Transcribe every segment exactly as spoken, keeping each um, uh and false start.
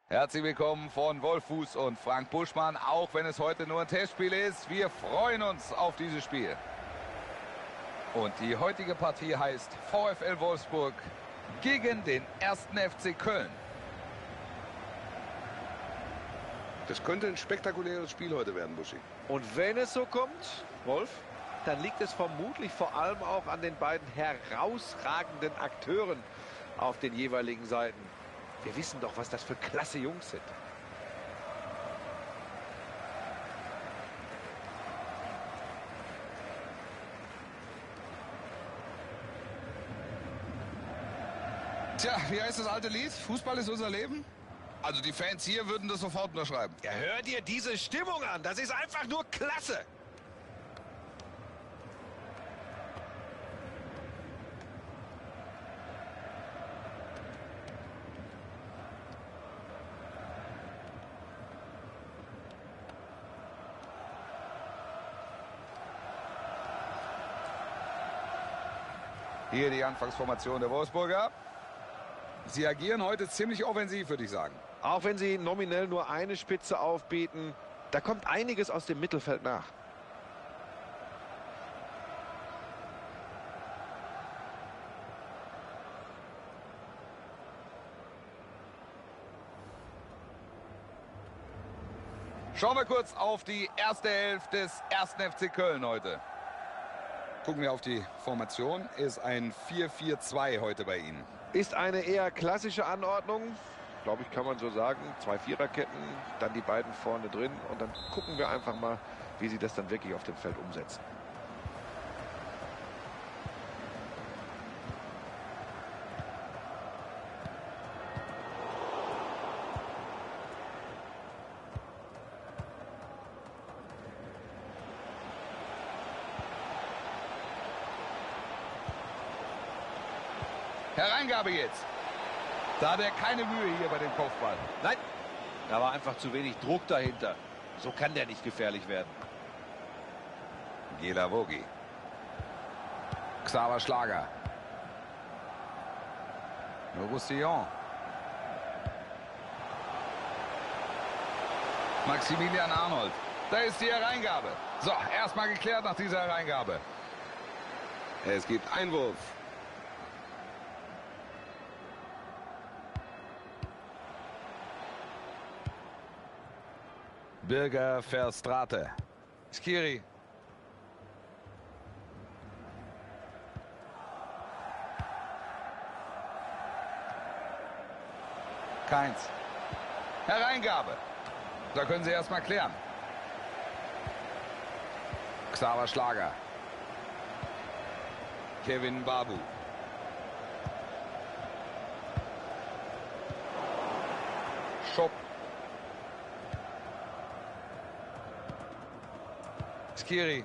Herzlich willkommen von Wolf-Fuß und Frank Buschmann, auch wenn es heute nur ein Testspiel ist. Wir freuen uns auf dieses Spiel. Und die heutige Partie heißt VfL Wolfsburg gegen den ersten F C Köln. Das könnte ein spektakuläres Spiel heute werden, Buschi. Und wenn es so kommt, Wolf, dann liegt es vermutlich vor allem auch an den beiden herausragenden Akteuren auf den jeweiligen Seiten. Wir wissen doch, was das für klasse Jungs sind. Tja, wie heißt das alte Lied? Fußball ist unser Leben? Also die Fans hier würden das sofort unterschreiben. Ja, hör dir diese Stimmung an. Das ist einfach nur klasse. Hier die Anfangsformation der Wolfsburger. Sie agieren heute ziemlich offensiv, würde ich sagen. Auch wenn sie nominell nur eine Spitze aufbieten, da kommt einiges aus dem Mittelfeld nach. Schauen wir kurz auf die erste Hälfte des ersten F C Köln heute. Gucken wir auf die Formation. Ist ein vier vier zwei heute bei Ihnen. Ist eine eher klassische Anordnung, glaube ich, kann man so sagen. Zwei Viererketten, dann die beiden vorne drin. Und dann gucken wir einfach mal, wie sie das dann wirklich auf dem Feld umsetzen. Hereingabe jetzt. Da hat er keine Mühe hier bei dem Kopfball. Nein, da war einfach zu wenig Druck dahinter. So kann der nicht gefährlich werden. Gelavogi. Xaver Schlager. Roussillon. Maximilian Arnold. Da ist die Hereingabe. So, erstmal geklärt nach dieser Hereingabe. Es gibt Einwurf. Birger Verstrate. Skiri. Keins. Hereingabe. Da können Sie erstmal klären. Xaver Schlager. Kevin Babu. Schopp. Skiri.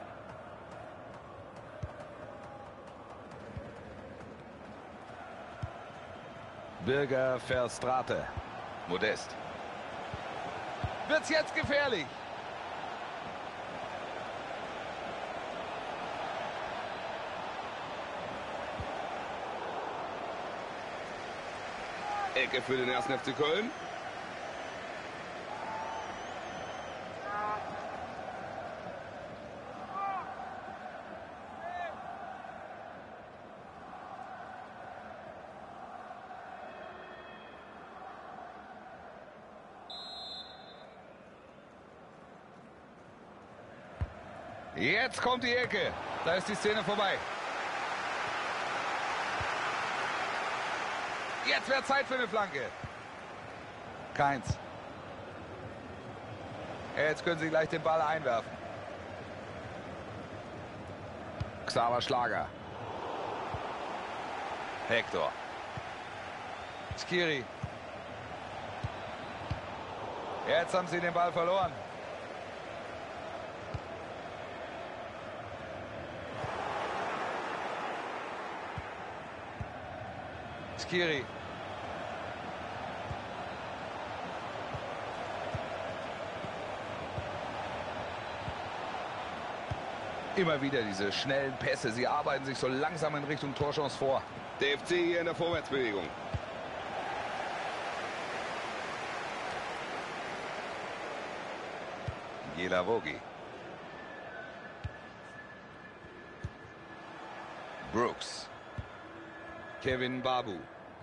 Birger Verstrate. Modest. Wird's jetzt gefährlich? Ecke für den ersten F C Köln. Jetzt kommt die Ecke. Da ist die Szene vorbei. Jetzt wäre Zeit für eine Flanke. Keins. Jetzt können Sie gleich den Ball einwerfen. Xaver Schlager. Hector. Skiri. Jetzt haben Sie den Ball verloren. Skiri. Immer wieder diese schnellen Pässe. Sie arbeiten sich so langsam in Richtung Torchance vor. Der F C hier in der Vorwärtsbewegung. Gilavogi. Brooks. Kevin Babu.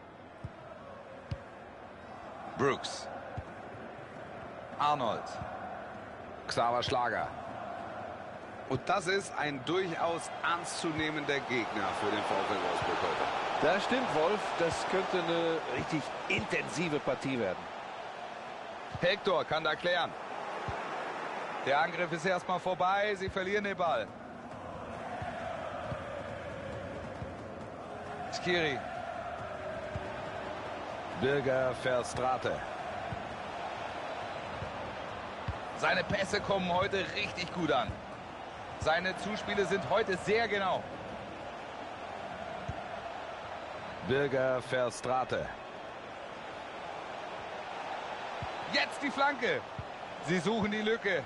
Brooks. Arnold. Xaver Schlager. Und das ist ein durchaus ernstzunehmender Gegner für den VfL Wolfsburg heute. Das stimmt, Wolf. Das könnte eine richtig intensive Partie werden. Hector kann da klären. Der Angriff ist erstmal vorbei. Sie verlieren den Ball. Skiri. Birger Verstrate. Seine Pässe kommen heute richtig gut an. Seine Zuspiele sind heute sehr genau. Birger Verstrate. Jetzt die Flanke. Sie suchen die Lücke.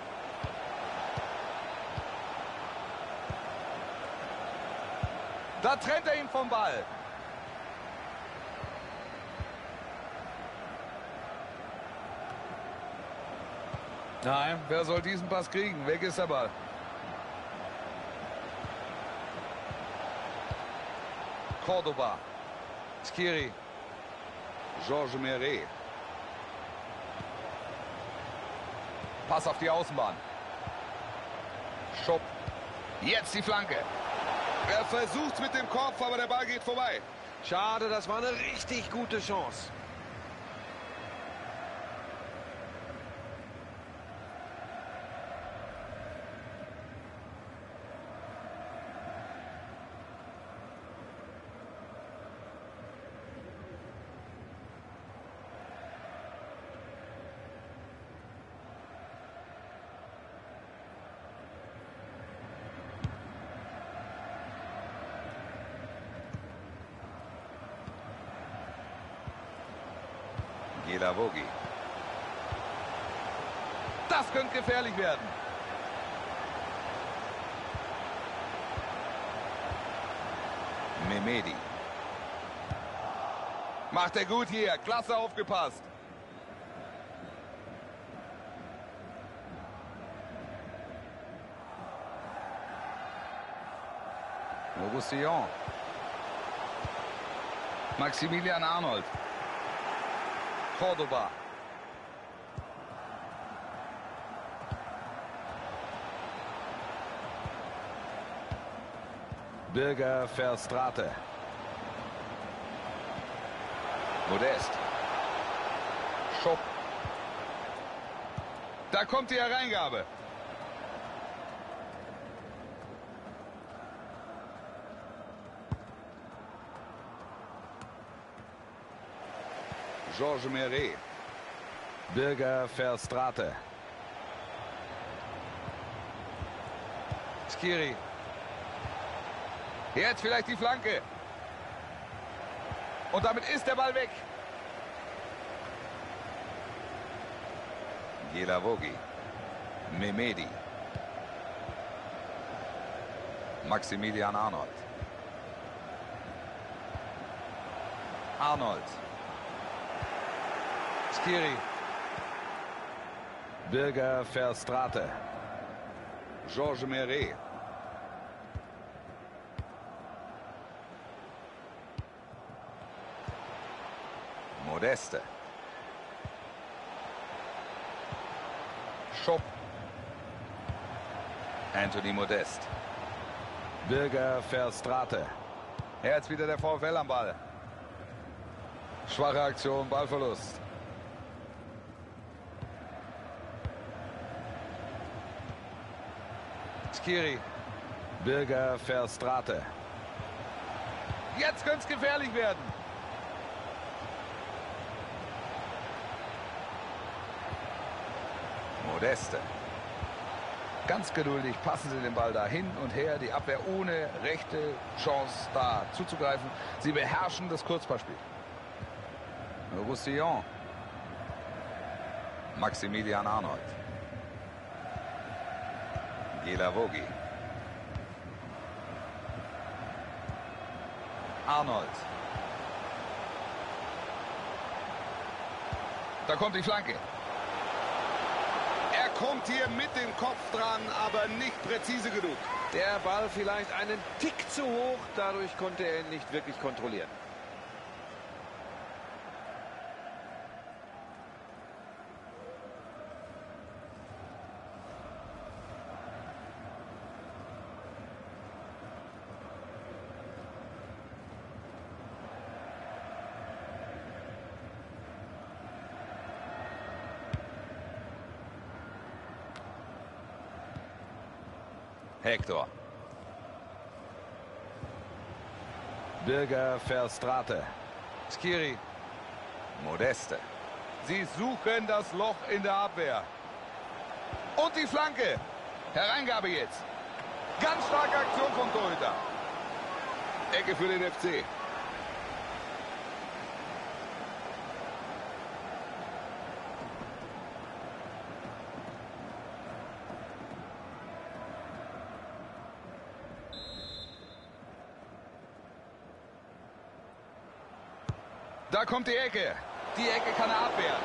Da trennt er ihn vom Ball. Nein, wer soll diesen Pass kriegen? Weg ist der Ball. Cordoba. Skiri. Georges Meret. Pass auf die Außenbahn. Schupp. Jetzt die Flanke. Er versucht mit dem Kopf, aber der Ball geht vorbei. Schade, das war eine richtig gute Chance. Gilavogi. Das könnte gefährlich werden. Mehmedi. Macht er gut hier. Klasse aufgepasst. Roussillon. Maximilian Arnold. Cordoba. Birger Verstrate. Modest. Schupp. Da kommt die Hereingabe. Georges Meret. Birger Verstrate. Skiri. Jetzt vielleicht die Flanke. Und damit ist der Ball weg. Gilavogi. Mehmedi. Maximilian Arnold. Arnold. Skiri. Birger Verstrate. Georges Meret. Modeste. Schupp. Anthony Modest. Birger Verstrate. Jetzt wieder der VfL am Ball. Schwache Aktion, Ballverlust. Skiri. Birger Verstrate. Jetzt könnte es gefährlich werden. Modeste. Ganz geduldig passen sie den Ball da hin und her. Die Abwehr ohne rechte Chance da zuzugreifen. Sie beherrschen das Kurzpassspiel. Roussillon. Maximilian Arnold. Gilavogi. Arnold. Da kommt die Flanke. Er kommt hier mit dem Kopf dran, aber nicht präzise genug. Der Ball vielleicht einen Tick zu hoch, dadurch konnte er ihn nicht wirklich kontrollieren. Hector. Birger Verstraete. Skiri. Modeste. Sie suchen das Loch in der Abwehr. Und die Flanke. Hereingabe jetzt. Ganz starke Aktion vom Torhüter. Ecke für den F C. Da kommt die Ecke. Die Ecke kann er abwehren.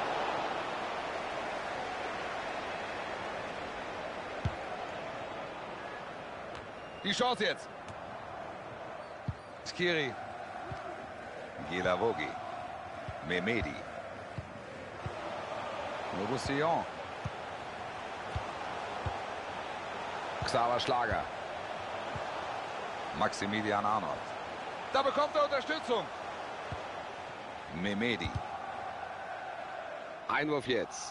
Die Chance jetzt. Skiri. Guilavogui. Mehmedi. Roussillon. Xaver Schlager. Maximilian Arnold. Da bekommt er Unterstützung. Mehmedi. Einwurf jetzt.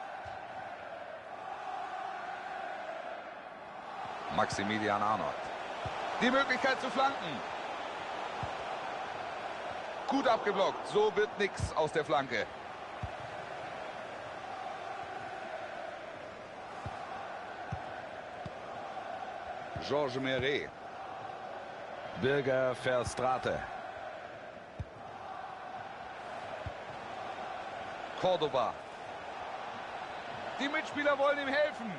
Maximilian Arnold. Die Möglichkeit zu flanken. Gut abgeblockt. So wird nichts aus der Flanke. Georges Meret. Birger Verstraete. Cordoba. Die Mitspieler wollen ihm helfen.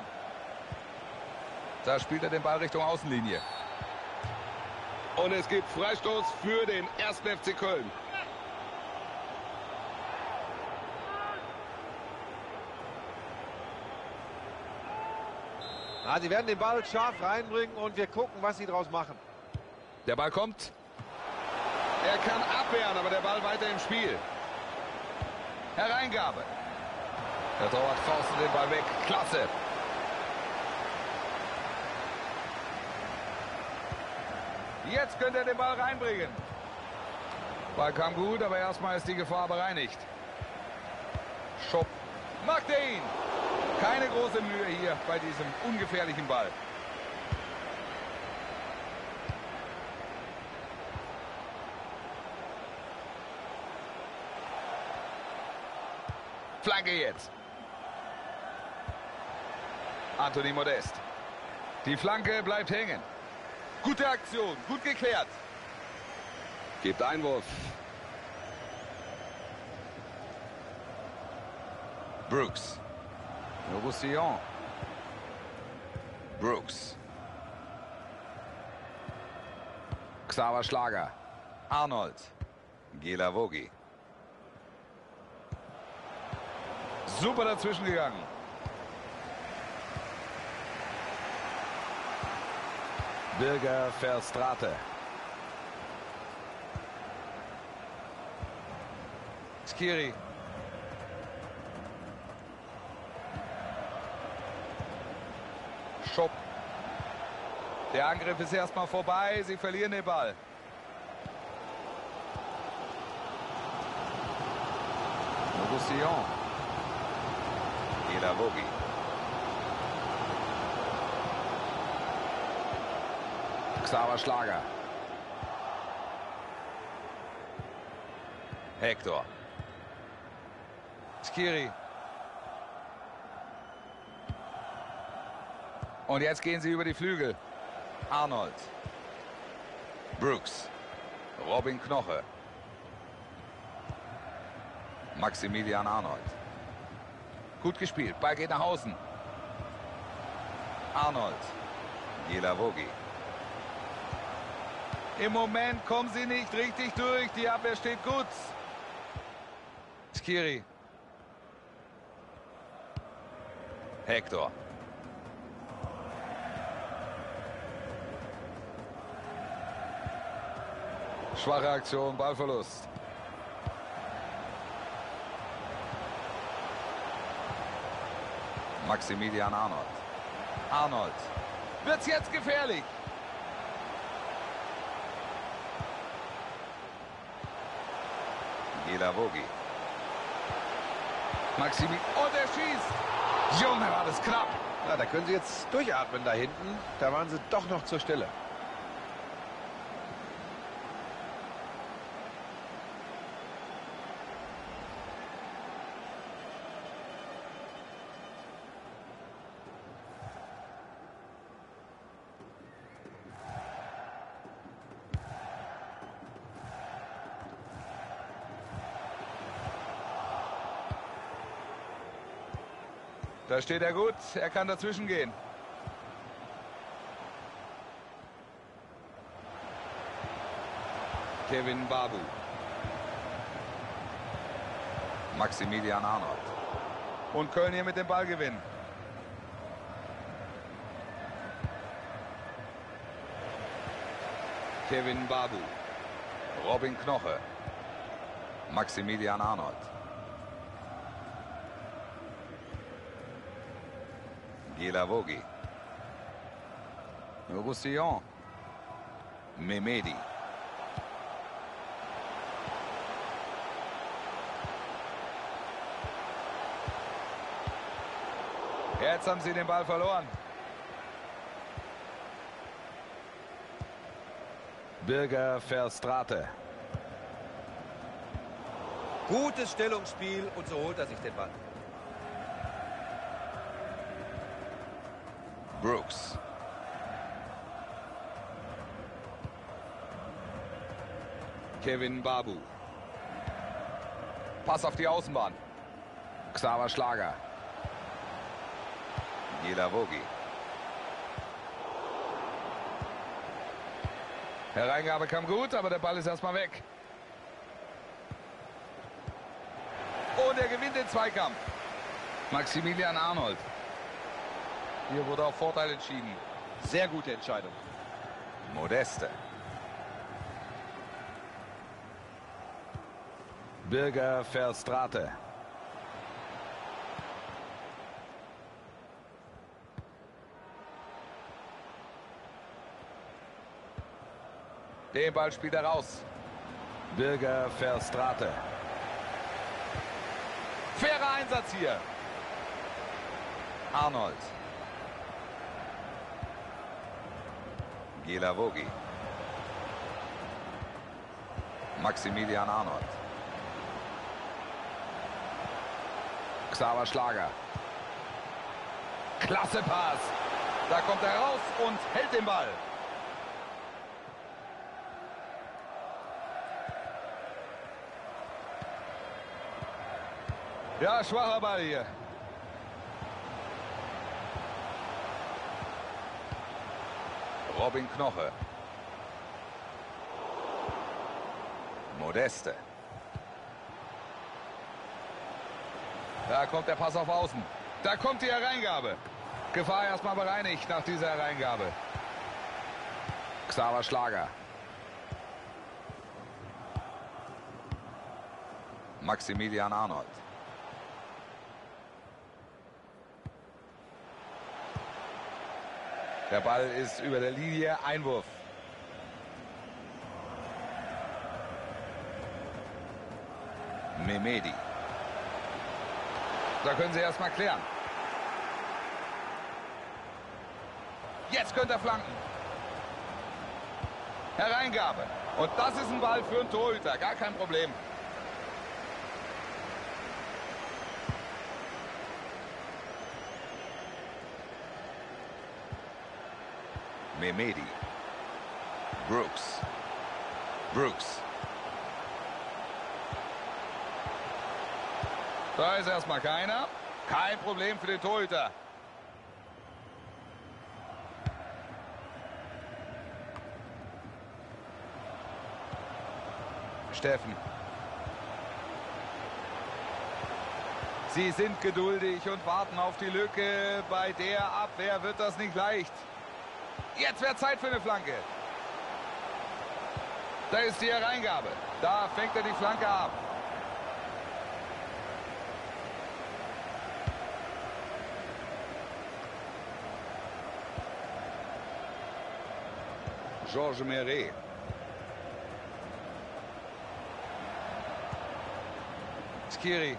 Da spielt er den Ball Richtung Außenlinie. Und es gibt Freistoß für den ersten F C Köln. Ah, sie werden den Ball scharf reinbringen und wir gucken, was sie daraus machen. Der Ball kommt. Er kann abwehren, aber der Ball weiter im Spiel. Hereingabe. Der Torwart faustet den Ball weg. Klasse. Jetzt könnte er den Ball reinbringen. Ball kam gut, aber erstmal ist die Gefahr bereinigt. Schopp. Macht er ihn. Keine große Mühe hier bei diesem ungefährlichen Ball. Flanke jetzt. Anthony Modeste. Die Flanke bleibt hängen. Gute Aktion, gut geklärt. Gibt Einwurf. Brooks. Roussillon. Brooks. Xaver Schlager. Arnold. Guilavogui. Super dazwischen gegangen. Birger Verstraete. Skiri. Schopp. Der Angriff ist erstmal vorbei. Sie verlieren den Ball. Roussillon. Guilavogui. Xaver Schlager. Hector. Skiri. Und jetzt gehen sie über die Flügel. Arnold. Brooks. Robin Knoche. Maximilian Arnold. Gut gespielt. Ball geht nach außen. Arnold. Guilavogui. Im Moment kommen sie nicht richtig durch. Die Abwehr steht gut. Skiri. Hector. Schwache Aktion, Ballverlust. Maximilian Arnold. Arnold. Wird's jetzt gefährlich? Gilavogi. Maximilian. Und er schießt. Junge, war das knapp. Na, da können sie jetzt durchatmen da hinten. Da waren sie doch noch zur Stelle. Da steht er gut, er kann dazwischen gehen. Kevin Babu. Maximilian Arnold. Und Köln hier mit dem Ballgewinn. Kevin Babu. Robin Knoche. Maximilian Arnold. Gilavogi. Roussillon. Mehmedi. Jetzt haben sie den Ball verloren. Birger Verstraete. Gutes Stellungsspiel und so holt er sich den Ball. Brooks. Kevin Babu. Pass auf die Außenbahn. Xaver Schlager. Gilavogi. Hereingabe kam gut, aber der Ball ist erstmal weg. Und er gewinnt den Zweikampf. Maximilian Arnold. Hier wurde auf Vorteil entschieden. Sehr gute Entscheidung. Modeste. Birger Verstraete. Den Ball spielt er raus. Birger Verstraete. Fairer Einsatz hier. Arnold. Gilavogi. Maximilian Arnold. Xaver Schlager. Klasse Pass. Da kommt er raus und hält den Ball. Ja, schwacher Ball hier. Robin Knoche. Modeste. Da kommt der Pass auf Außen. Da kommt die Hereingabe. Gefahr erstmal bereinigt nach dieser Hereingabe. Xaver Schlager. Maximilian Arnold. Der Ball ist über der Linie. Einwurf. Mehmedi. Da können sie erstmal klären. Jetzt könnte er flanken. Hereingabe. Und das ist ein Ball für einen Torhüter. Gar kein Problem. Mehmedi. Brooks. Brooks. Da ist erstmal keiner. Kein Problem für den Torhüter. Steffen. Sie sind geduldig und warten auf die Lücke. Bei der Abwehr wird das nicht leicht. Jetzt wäre Zeit für eine Flanke. Da ist die Hereingabe. Da fängt er die Flanke ab. Georges Meret. Skiri.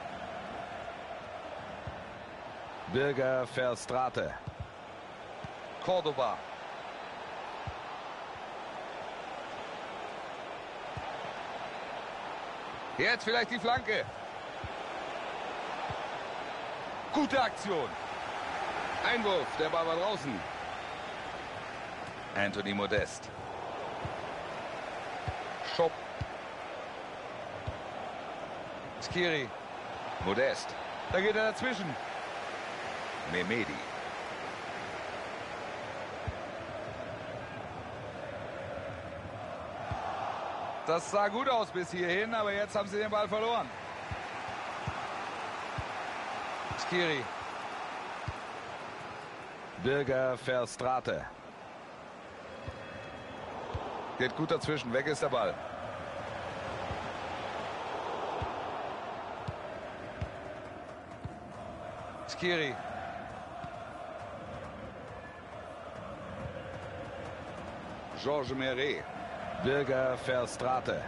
Birger Verstraete. Cordoba. Jetzt vielleicht die Flanke. Gute Aktion. Einwurf, der Ball war draußen. Anthony Modest. Schopp. Skiri. Modest. Da geht er dazwischen. Mehmedi. Das sah gut aus bis hierhin, aber jetzt haben sie den Ball verloren. Skiri. Birger Verstraete. Geht gut dazwischen, weg ist der Ball. Skiri. Georges Meret. Birger Verstraete.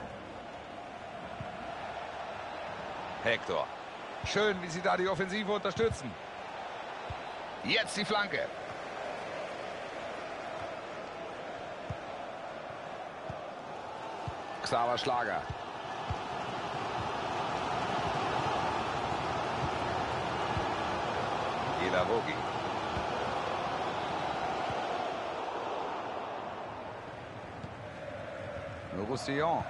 Hector. Schön, wie sie da die Offensive unterstützen. Jetzt die Flanke. Xaver Schlager. Ilavogi. Roussillon.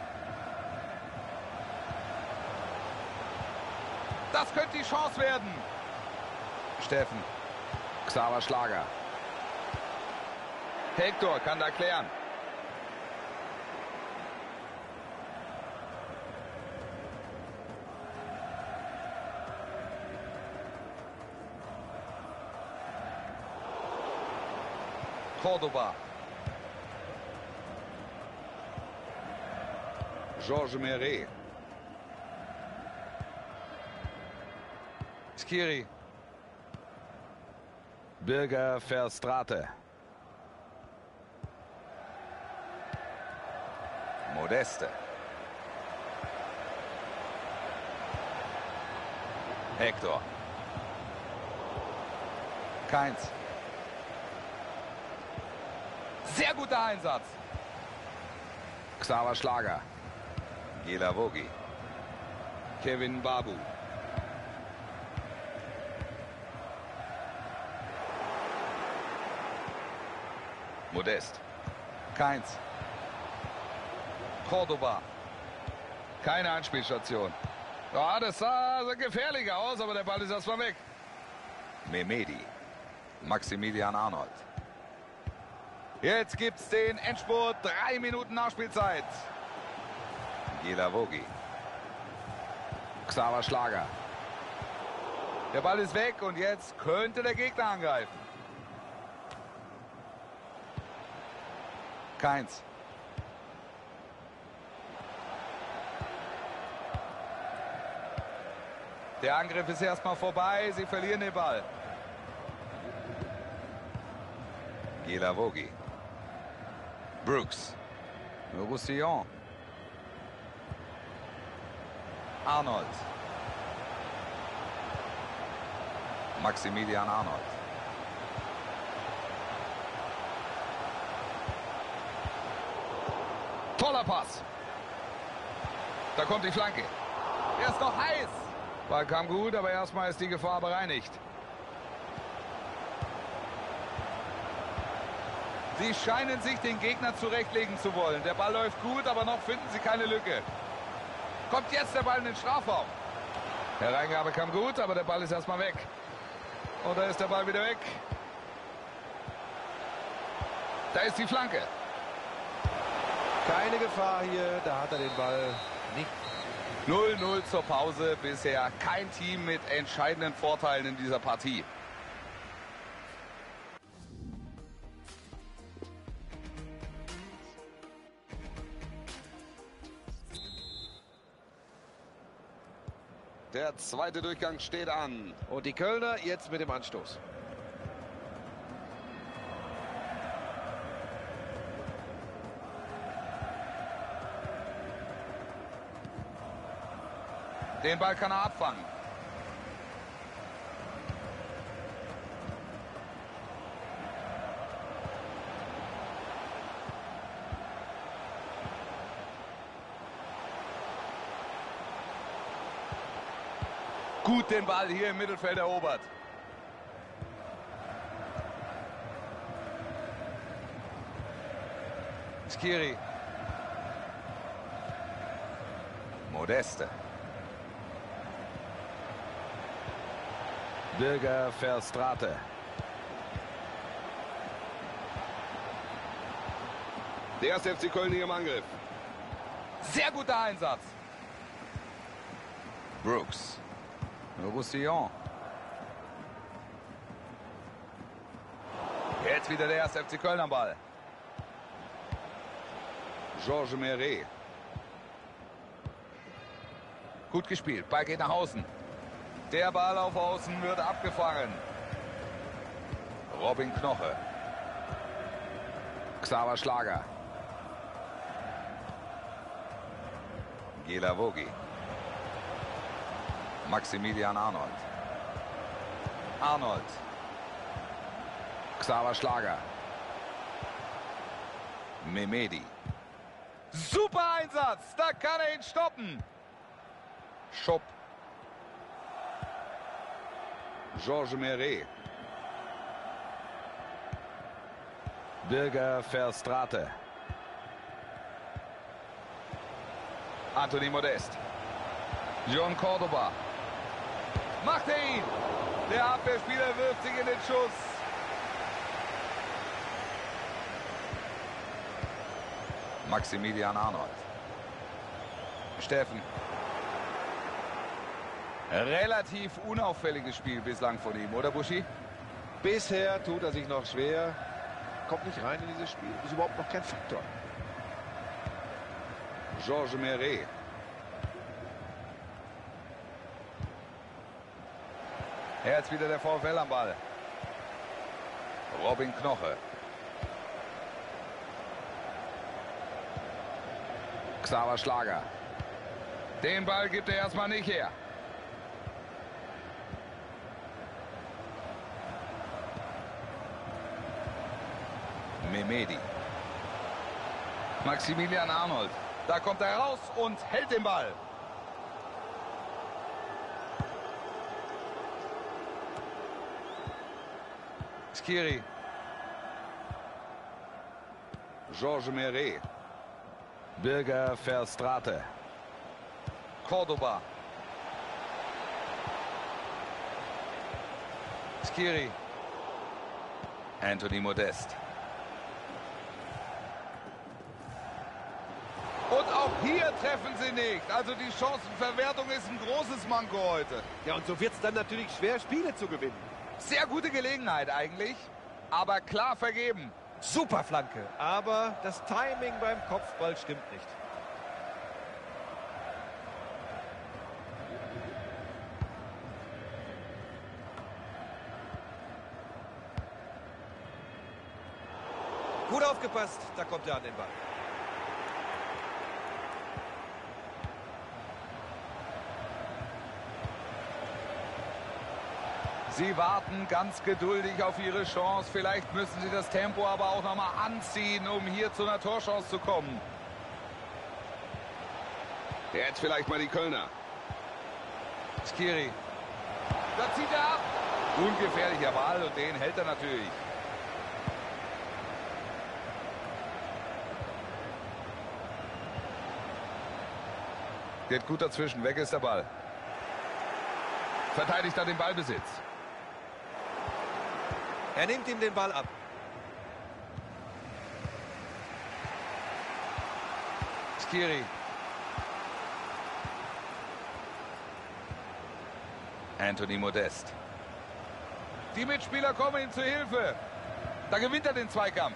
Das könnte die Chance werden. Steffen. Xaver Schlager. Hector kann da klären. Cordoba. Georges Meret. Skiri. Birger Verstraete. Modeste. Hector. Keins. Sehr guter Einsatz. Xaver Schlager. Ilavogi. Kevin Babu. Modest. Keins. Cordoba. Keine Anspielstation. Ja, das sah gefährlicher aus, aber der Ball ist erstmal weg. Mehmedi. Maximilian Arnold. Jetzt gibt's den Endspurt. Drei Minuten Nachspielzeit. Ilavogi. Xaver Schlager. Der Ball ist weg und jetzt könnte der Gegner angreifen. Keins. Der Angriff ist erstmal vorbei. Sie verlieren den Ball. Ilavogi. Brooks. Roussillon. Arnold. Maximilian Arnold. Toller Pass. Da kommt die Flanke. Er ist noch heiß. Ball kam gut, aber erstmal ist die Gefahr bereinigt. Sie scheinen sich den Gegner zurechtlegen zu wollen. Der Ball läuft gut, aber noch finden sie keine Lücke. Kommt jetzt der Ball in den Strafraum. Hereingabe kam gut, aber der Ball ist erstmal weg. Und da ist der Ball wieder weg. Da ist die Flanke. Keine Gefahr hier, da hat er den Ball nicht null null zur Pause. Bisher kein Team mit entscheidenden Vorteilen in dieser Partie. Der zweite Durchgang steht an. Und die Kölner jetzt mit dem Anstoß. Den Ball kann er abfangen. Gut den Ball hier im Mittelfeld erobert. Skiri. Modeste. Birger Verstraete. Der erste F C Köln hier im Angriff. Sehr guter Einsatz. Brooks. Roussillon. Jetzt wieder der erste F C Köln am Ball. Georges Meret. Gut gespielt. Ball geht nach außen. Der Ball auf Außen wird abgefangen. Robin Knoche. Xaver Schlager. Gelavogi. Maximilian Arnold. Arnold. Xaver Schlager. Mehmedi. Super Einsatz. Da kann er ihn stoppen. Schupp. Georges Meret. Birger Verstraete. Anthony Modest. John Cordoba. Macht er ihn. Der Abwehrspieler wirft sich in den Schuss. Maximilian Arnold. Steffen. Relativ unauffälliges Spiel bislang von ihm, oder Buschi? Bisher tut er sich noch schwer. Kommt nicht rein in dieses Spiel. Ist überhaupt noch kein Faktor. Georges Meret. Jetzt wieder der VfL am Ball. Robin Knoche. Xaver Schlager. Den Ball gibt er erstmal nicht her. Mehmedi. Maximilian Arnold. Da kommt er raus und hält den Ball. Skiri. Georges Meret. Birger Verstraete. Cordoba. Skiri. Anthony Modest. Und auch hier treffen sie nicht. Also die Chancenverwertung ist ein großes Manko heute. Ja, und so wird es dann natürlich schwer, Spiele zu gewinnen. Sehr gute Gelegenheit eigentlich, aber klar vergeben. Super Flanke, aber das Timing beim Kopfball stimmt nicht. Gut aufgepasst, da kommt er an den Ball. Sie warten ganz geduldig auf ihre Chance. Vielleicht müssen sie das Tempo aber auch noch mal anziehen, um hier zu einer Torchance zu kommen. Jetzt vielleicht mal die Kölner. Skiri. Da zieht er ab. Ungefährlicher Ball und den hält er natürlich. Geht gut dazwischen. Weg ist der Ball. Verteidigt er den Ballbesitz. Er nimmt ihm den Ball ab. Skiri. Anthony Modest. Die Mitspieler kommen ihm zu Hilfe. Da gewinnt er den Zweikampf.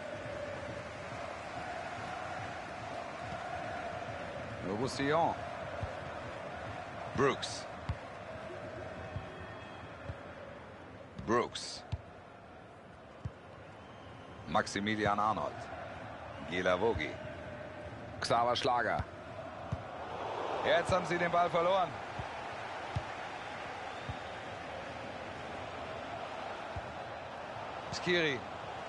Roussillon. Brooks. Brooks. Maximilian Arnold. Gilavogi. Xaver Schlager. Jetzt haben sie den Ball verloren. Skiri.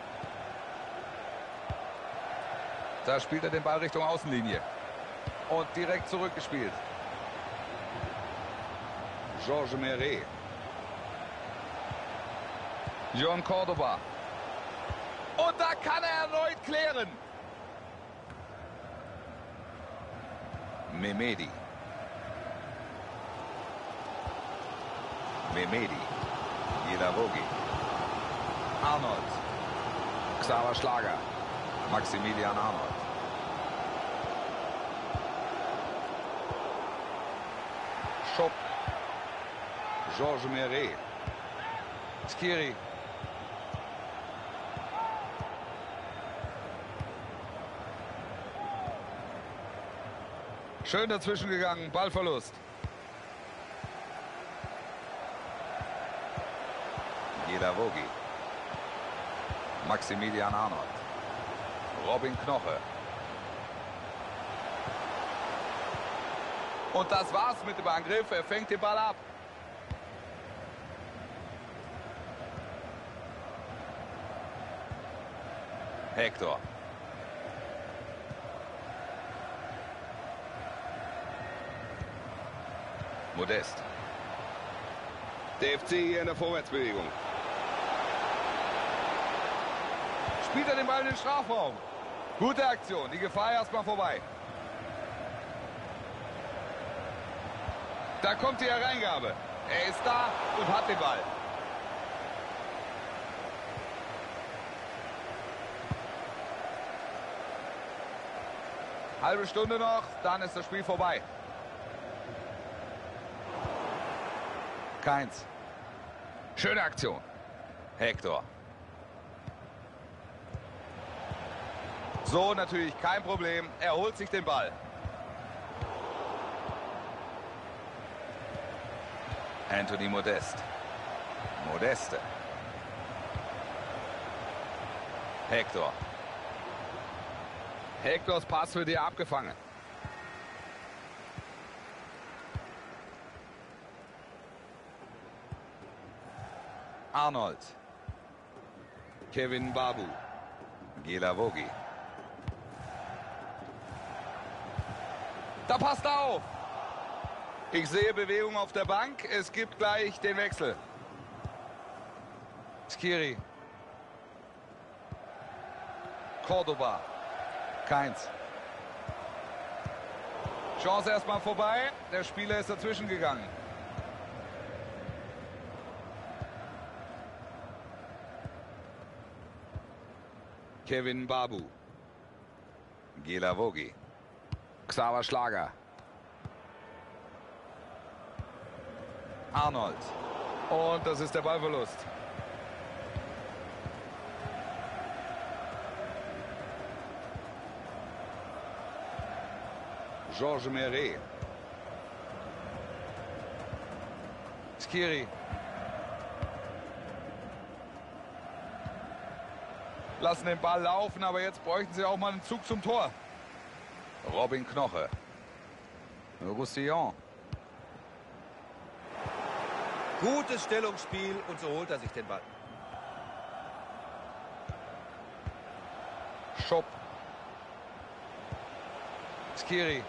Da spielt er den Ball Richtung Außenlinie. Und direkt zurückgespielt. Georges Meret. John Cordoba. Und da kann er erneut klären. Mehmedi. Mehmedi. Gilavogi. Arnold. Xaver Schlager. Maximilian Arnold. Schopp. Georges Meret. Skiri. Schön dazwischen gegangen, Ballverlust. Gilavogi. Maximilian Arnold. Robin Knoche. Und das war's mit dem Angriff. Er fängt den Ball ab. Hector. Modest. Der F C hier in der Vorwärtsbewegung. Spielt er den Ball in den Strafraum. Gute Aktion. Die Gefahr erstmal vorbei. Da kommt die Hereingabe. Er ist da und hat den Ball. Halbe Stunde noch, dann ist das Spiel vorbei. Keins. Schöne Aktion. Hector. So natürlich kein Problem. Er holt sich den Ball. Anthony Modest. Modeste. Hector. Hectors Pass wird hier abgefangen. Arnold. Kevin Babu. Gilavogi. Da passt er auf. Ich sehe Bewegung auf der Bank. Es gibt gleich den Wechsel. Skiri. Cordoba. Keins. Chance erstmal vorbei. Der Spieler ist dazwischen gegangen. Kevin Babu. Gilavogi. Xaver Schlager. Arnold. Und das ist der Ballverlust. Georges Meret. Skiri. Lassen den Ball laufen, aber jetzt bräuchten sie auch mal einen Zug zum Tor. Robin Knoche. Roussillon. Gutes Stellungsspiel und so holt er sich den Ball. Schopp. Skiri.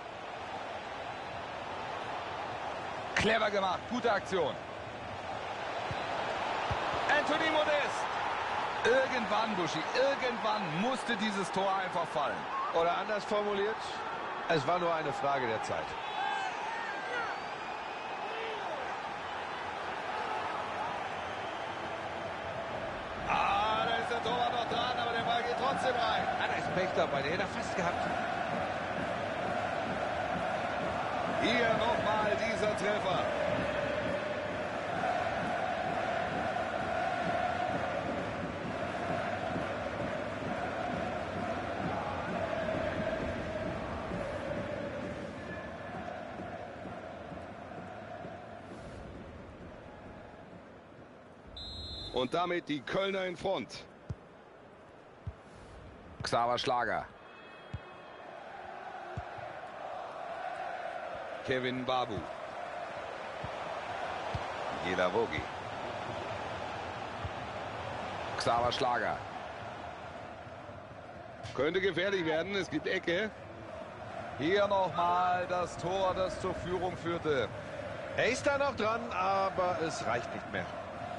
Clever gemacht, gute Aktion. Anthony Modest. Irgendwann, Buschi, irgendwann musste dieses Tor einfach fallen. Oder anders formuliert, es war nur eine Frage der Zeit. Ah, da ist der Torwart noch dran, aber der Ball geht trotzdem rein. Ah, da ist Pech dabei, den hätte er fast gehabt. Hier nochmal dieser Treffer. Und damit die Kölner in Front. Xaver Schlager. Kevin Babu. Jelavogi. Xaver Schlager. Könnte gefährlich werden, es gibt Ecke. Hier nochmal das Tor, das zur Führung führte. Er ist da noch dran, aber es reicht nicht mehr.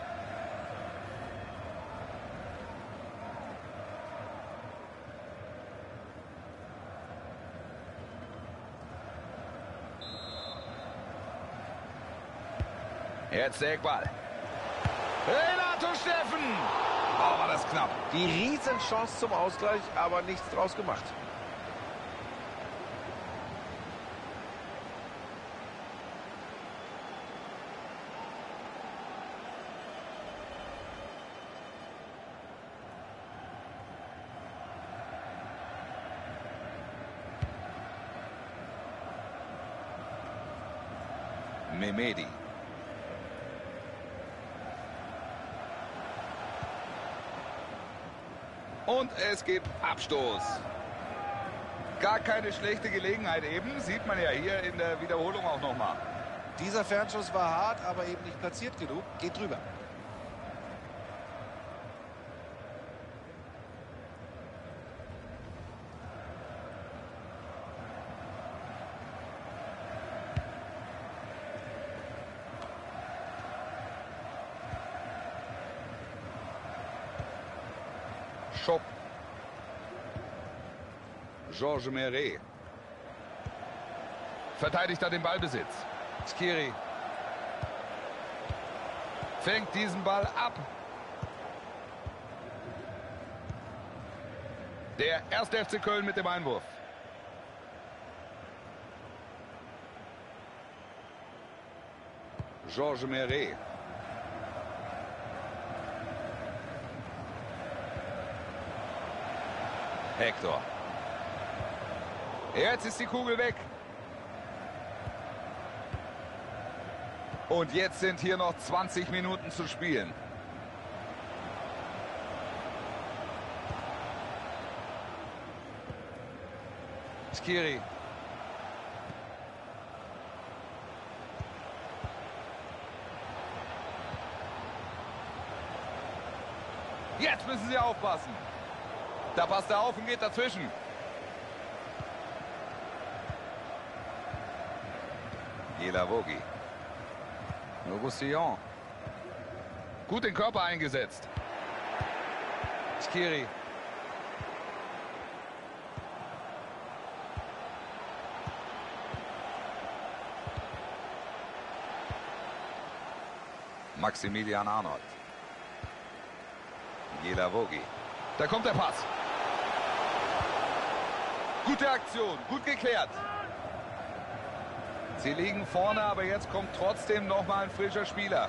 Jetzt der Eckball. Renato Steffen. Oh, war das knapp. Die Riesenchance zum Ausgleich, aber nichts draus gemacht. Mehmedi. Und es gibt Abstoß. Gar keine schlechte Gelegenheit eben. Sieht man ja hier in der Wiederholung auch nochmal. Dieser Fernschuss war hart, aber eben nicht platziert genug. Geht drüber. Schopp. Georges Meret. Verteidigt er den Ballbesitz. Skiri. Fängt diesen Ball ab. Der erste F C Köln mit dem Einwurf. Georges Meret. Hector. Jetzt ist die Kugel weg. Und jetzt sind hier noch zwanzig Minuten zu spielen. Skiri. Jetzt müssen sie aufpassen. Da passt er auf und geht dazwischen. Jelavogi. Roussillon. Gut den Körper eingesetzt. Skiri. Maximilian Arnold. Jelavogi. Da kommt der Pass. Gute Aktion, gut geklärt. Sie liegen vorne, aber jetzt kommt trotzdem noch mal ein frischer Spieler.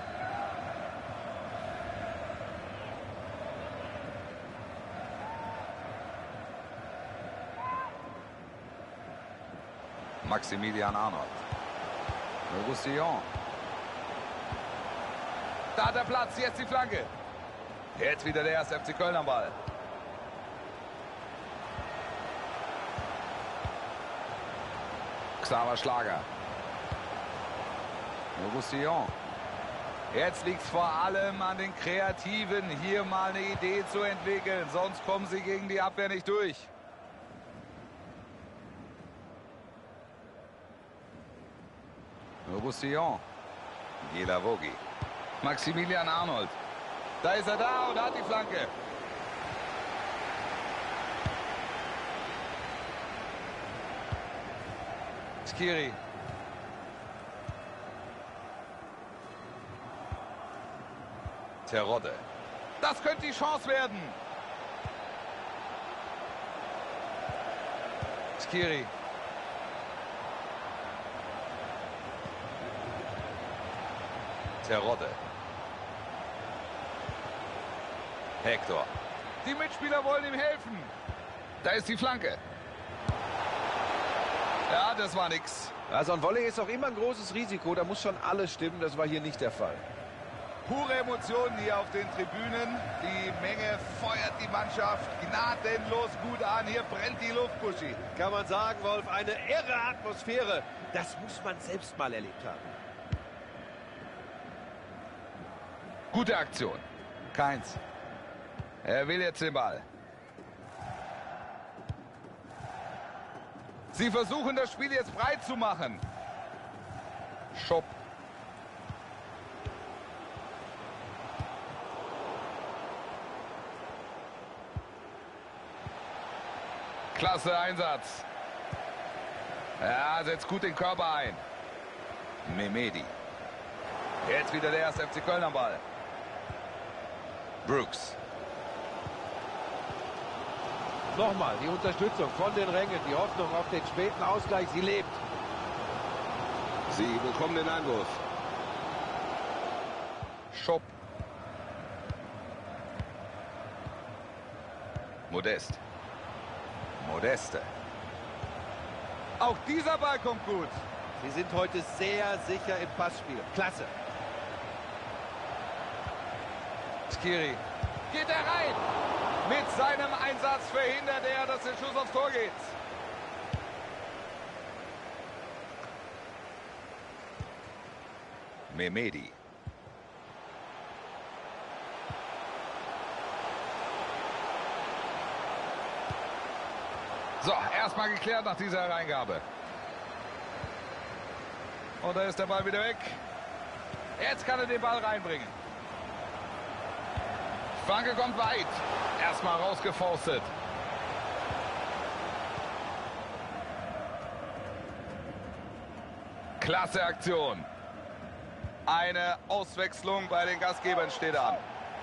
Maximilian Arnold. Roussillon. Da hat er Platz, jetzt die Flanke. Jetzt wieder der erste F C Köln am Ball. Xaver Schlager. Roussillon. Jetzt liegt es vor allem an den Kreativen, hier mal eine Idee zu entwickeln. Sonst kommen sie gegen die Abwehr nicht durch. Roussillon. Jelavogi. Maximilian Arnold. Da ist er da und hat die Flanke. Skiri. Terodde. Das könnte die Chance werden. Skiri. Terodde. Hector. Die Mitspieler wollen ihm helfen. Da ist die Flanke. Ja, das war nix. Also ein Volley ist auch immer ein großes Risiko. Da muss schon alles stimmen. Das war hier nicht der Fall. Pure Emotionen hier auf den Tribünen. Die Menge feuert die Mannschaft gnadenlos gut an. Hier brennt die Luft, Buschi. Kann man sagen, Wolf, eine irre Atmosphäre. Das muss man selbst mal erlebt haben. Gute Aktion. Keins. Er will jetzt den Ball. Sie versuchen, das Spiel jetzt breit zu machen. Schopp. Klasse Einsatz. Ja, setzt gut den Körper ein. Mehmedi. Jetzt wieder der erste F C Köln am Ball. Brooks. Nochmal die Unterstützung von den Rängen. Die Hoffnung auf den späten Ausgleich, sie lebt. Sie bekommen den Einwurf. Schopp. Modest. Modeste. Auch dieser Ball kommt gut. Sie sind heute sehr sicher im Passspiel. Klasse. Skiri. Geht er rein. Mit seinem Einsatz verhindert er, dass der Schuss aufs Tor geht. Mehmedi. So, erstmal geklärt nach dieser Hereingabe. Und da ist der Ball wieder weg. Jetzt kann er den Ball reinbringen. Flanke kommt weit. Erstmal rausgefaustet. Klasse Aktion. Eine Auswechslung bei den Gastgebern steht an.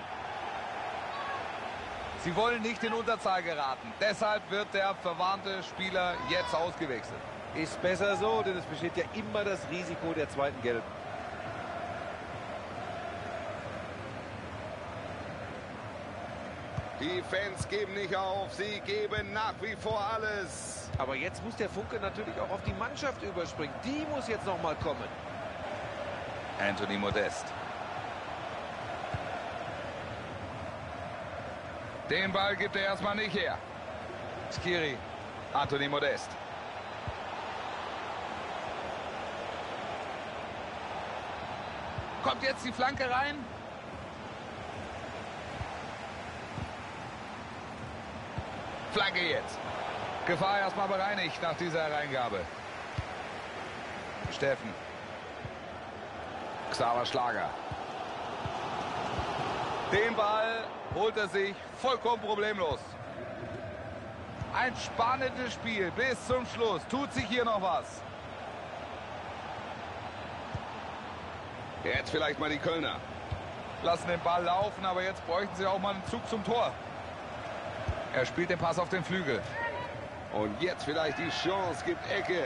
Sie wollen nicht in Unterzahl geraten. Deshalb wird der verwarnte Spieler jetzt ausgewechselt. Ist besser so, denn es besteht ja immer das Risiko der zweiten Gelben. Die Fans geben nicht auf, sie geben nach wie vor alles. Aber jetzt muss der Funke natürlich auch auf die Mannschaft überspringen. Die muss jetzt noch mal kommen. Anthony Modest. Den Ball gibt er erstmal nicht her. Skiri. Anthony Modest. Kommt jetzt die Flanke rein? Flanke jetzt. Gefahr erstmal bereinigt nach dieser Hereingabe. Steffen. Xaver Schlager. Den Ball holt er sich vollkommen problemlos. Ein spannendes Spiel bis zum Schluss. Tut sich hier noch was? Jetzt vielleicht mal die Kölner. Lassen den Ball laufen, aber jetzt bräuchten sie auch mal einen Zug zum Tor. Er spielt den Pass auf den Flügel. Und jetzt vielleicht die Chance, gibt Ecke.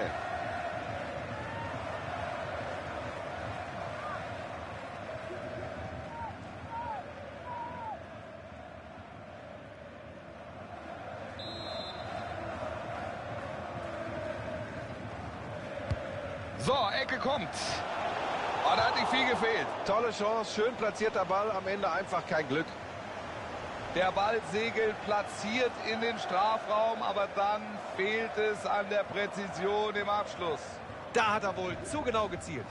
So, Ecke kommt. Oh, da hat nicht viel gefehlt. Tolle Chance, schön platzierter Ball, am Ende einfach kein Glück. Der Ball segelt platziert in den Strafraum, aber dann fehlt es an der Präzision im Abschluss. Da hat er wohl zu genau gezielt.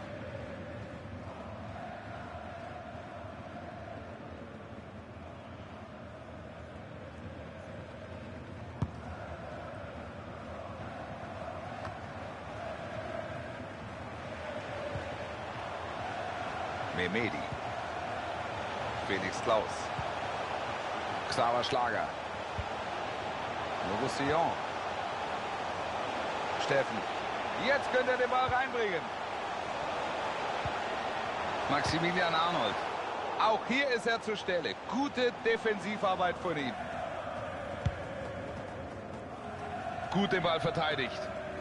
Mehmedi. Felix Klaus. Xaver Schlager. Roussillon. Steffen. Jetzt könnte er den Ball reinbringen. Maximilian Arnold. Auch hier ist er zur Stelle. Gute Defensivarbeit von ihm. Gut den Ball verteidigt.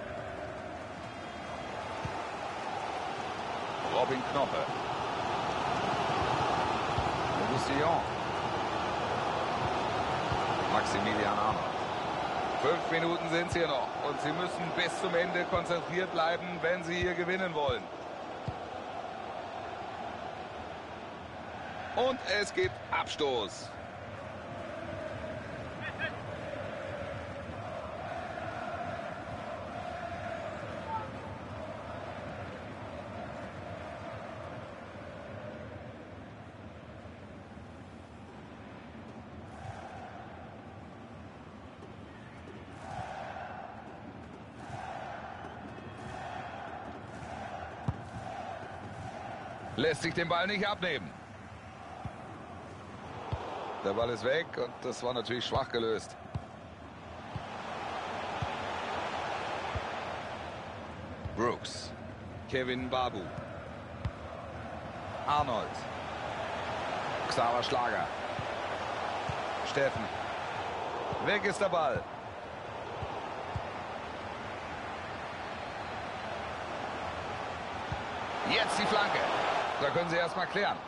Robin Knoppe. Roussillon. Maximilian Arnold. Fünf Minuten sind es hier noch und sie müssen bis zum Ende konzentriert bleiben, wenn sie hier gewinnen wollen. Und es gibt Abstoß. Lässt sich den Ball nicht abnehmen. Der Ball ist weg und das war natürlich schwach gelöst. Brooks. Kevin Babu. Arnold. Xaver Schlager. Steffen. Weg ist der Ball. Jetzt die Flanke. Da können sie erstmal klären.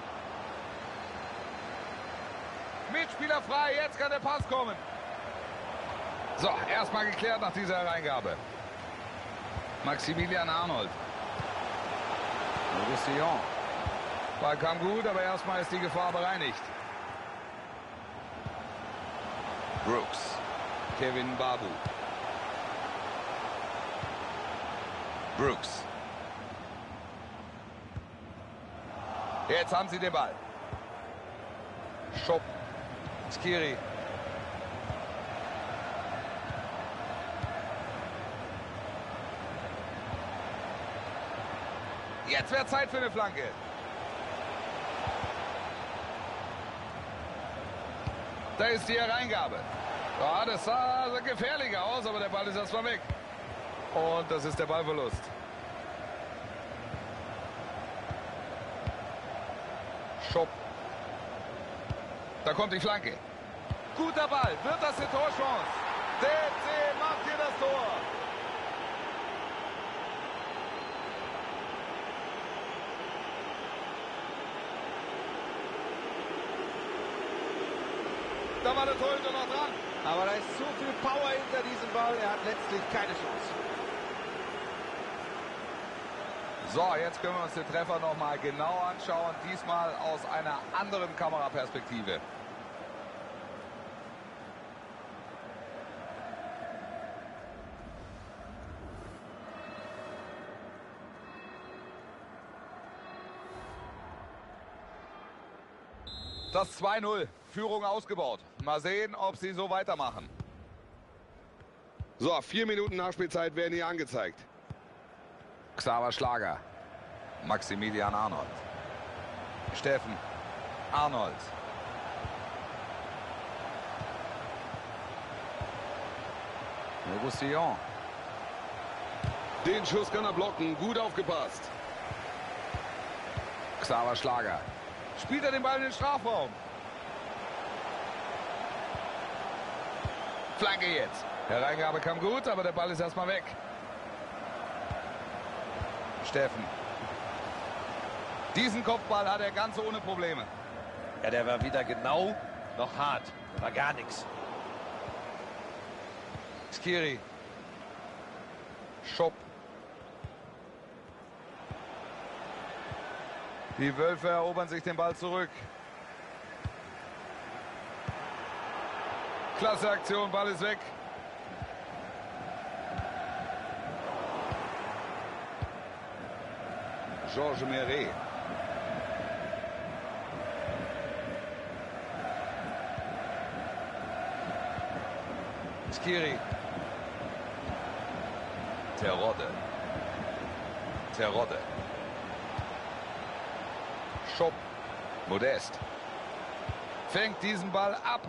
Mitspieler frei, jetzt kann der Pass kommen. So, erstmal geklärt nach dieser Hereingabe. Maximilian Arnold. Roussillon. Ball kam gut, aber erstmal ist die Gefahr bereinigt. Brooks. Kevin Babu. Brooks. Jetzt haben sie den Ball. Schopp. Skiri. Jetzt wäre Zeit für eine Flanke. Da ist die Hereingabe. Ja, das sah gefährlicher aus, aber der Ball ist erstmal weg. Und das ist der Ballverlust. Schopp. Da kommt die Flanke. Guter Ball. Wird das eine Torchance? D C macht hier das Tor. Da war der Torhüter noch dran. Aber da ist zu viel Power hinter diesem Ball. Er hat letztlich keine Chance. So, jetzt können wir uns den Treffer noch mal genau anschauen. Diesmal aus einer anderen Kameraperspektive. Das zwei null. Führung ausgebaut. Mal sehen, ob sie so weitermachen. So, vier Minuten Nachspielzeit werden hier angezeigt. Xaver Schlager. Maximilian Arnold. Steffen. Arnold. Roussillon. Den Schuss kann er blocken. Gut aufgepasst. Xaver Schlager. Spielt er den Ball in den Strafraum. Flanke jetzt. Hereingabe kam gut, aber der Ball ist erstmal weg. Steffen. Diesen Kopfball hat er ganz ohne Probleme. Ja, der war weder genau noch hart. Da war gar nichts. Skiri. Schopp. Die Wölfe erobern sich den Ball zurück. Klasse Aktion, Ball ist weg. Georges Meret. Skiri. Terodde. Terodde. Schopp. Modest. Fängt diesen Ball ab.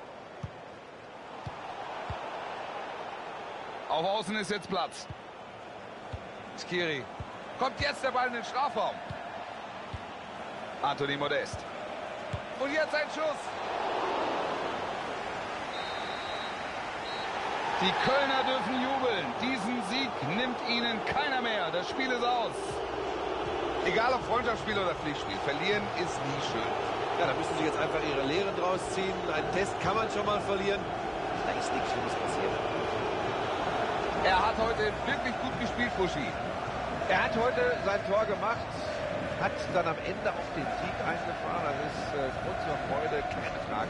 Auf Außen ist jetzt Platz. Skiri. Kommt jetzt der Ball in den Strafraum. Anthony Modest. Und jetzt ein Schuss. Die Kölner dürfen jubeln. Diesen Sieg nimmt ihnen keiner mehr. Das Spiel ist aus. Egal ob Freundschaftsspiel oder Pflichtspiel, verlieren ist nie schön. Ja, da müssen sie jetzt einfach ihre Lehren draus ziehen. Einen Test kann man schon mal verlieren. Da ist nichts Schlimmes passiert. Er hat heute wirklich gut gespielt, Buschi. Er hat heute sein Tor gemacht. hat dann am Ende auch den Sieg eingefahren. Das ist äh, Grund zur Freude, keine Frage.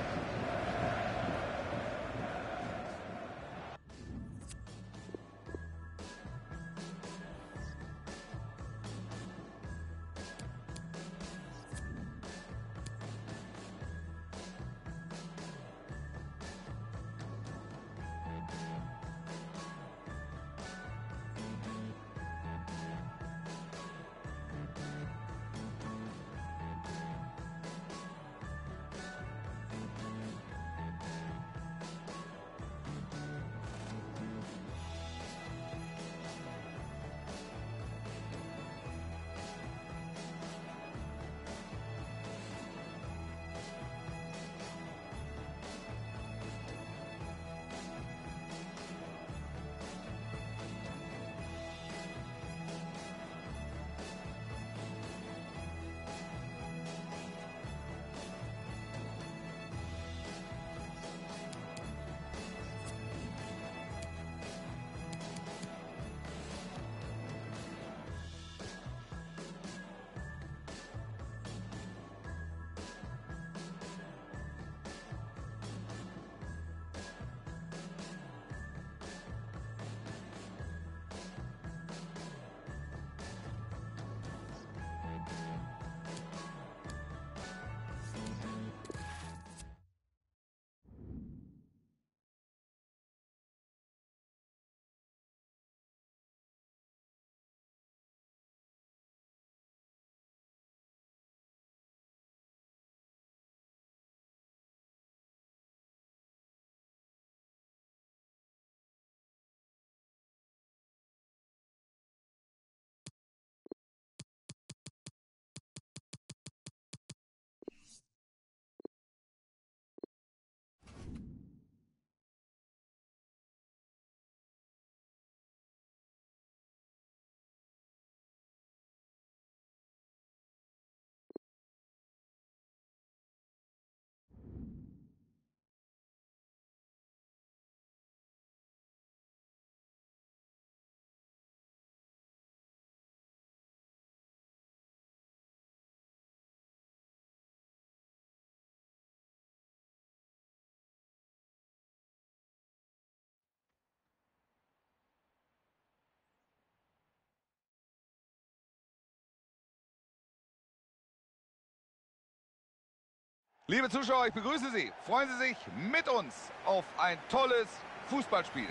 Liebe Zuschauer, ich begrüße Sie. Freuen Sie sich mit uns auf ein tolles Fußballspiel.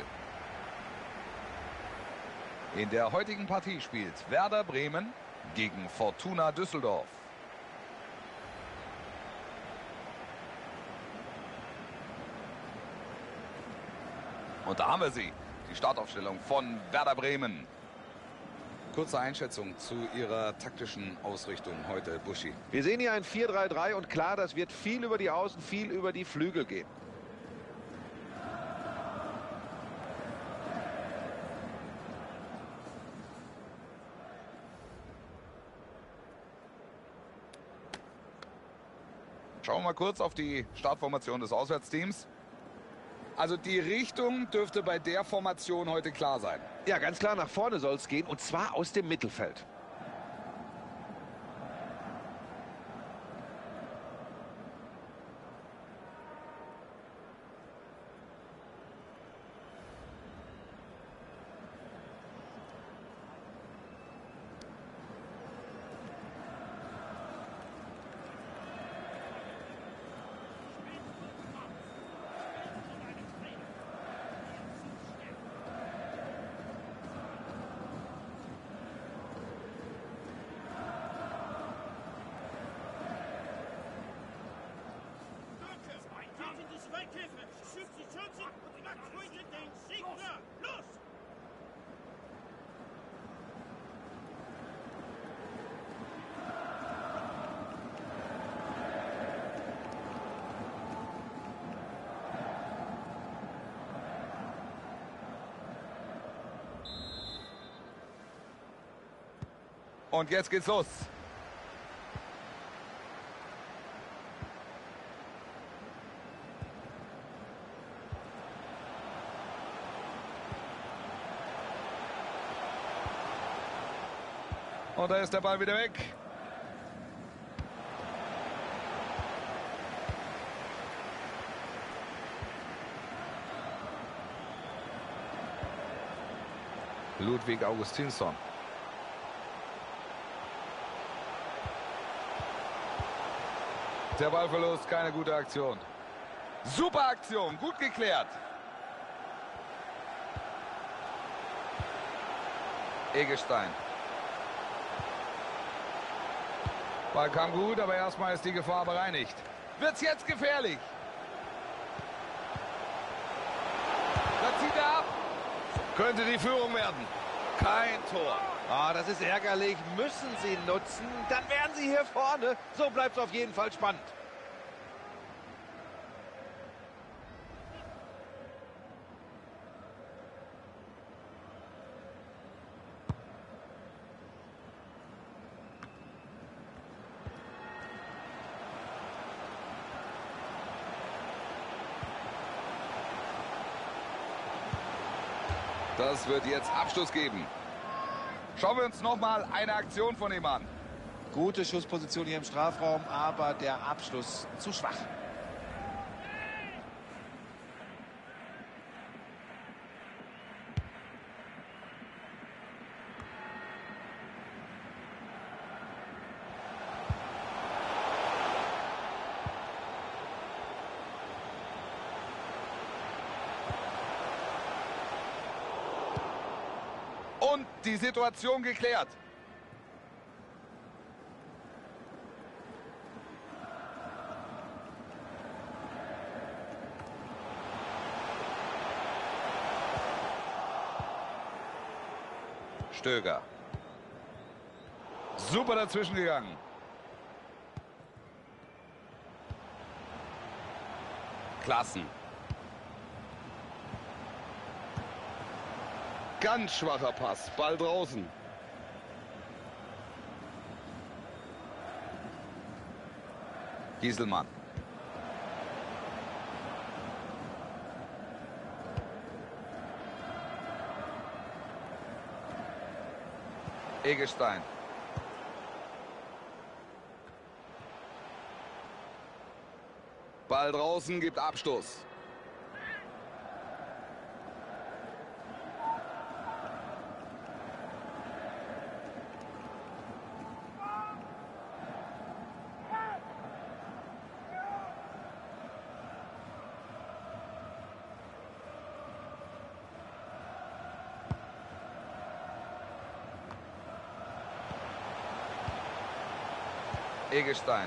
In der heutigen Partie spielt Werder Bremen gegen Fortuna Düsseldorf. Und da haben wir sie, die Startaufstellung von Werder Bremen. Kurze Einschätzung zu Ihrer taktischen Ausrichtung heute, Buschi. Wir sehen hier ein vier drei drei und klar, das wird viel über die Außen, viel über die Flügel gehen. Schauen wir mal kurz auf die Startformation des Auswärtsteams. Also die Richtung dürfte bei der Formation heute klar sein. Ja, ganz klar, nach vorne soll es gehen und zwar aus dem Mittelfeld. Und jetzt geht's los. Und da ist der Ball wieder weg. Ludwig Augustinsson. Der Ballverlust, keine gute Aktion. Super Aktion, gut geklärt. Eggestein. Ball kam gut, aber erstmal ist die Gefahr bereinigt. Wird's jetzt gefährlich? Da zieht er ab. Könnte die Führung werden. Kein Tor. Ah, das ist ärgerlich. Müssen sie nutzen. Dann wären sie hier vorne. So bleibt es auf jeden Fall spannend. Das wird jetzt Abschluss geben. Schauen wir uns noch mal eine Aktion von ihm an. Gute Schussposition hier im Strafraum, aber der Abschluss zu schwach. Und die Situation geklärt. Stöger. Super dazwischen gegangen. Klassen. Ganz schwacher Pass. Ball draußen. Gieselmann. Eggestein. Ball draußen, gibt Abstoß. Eggestein.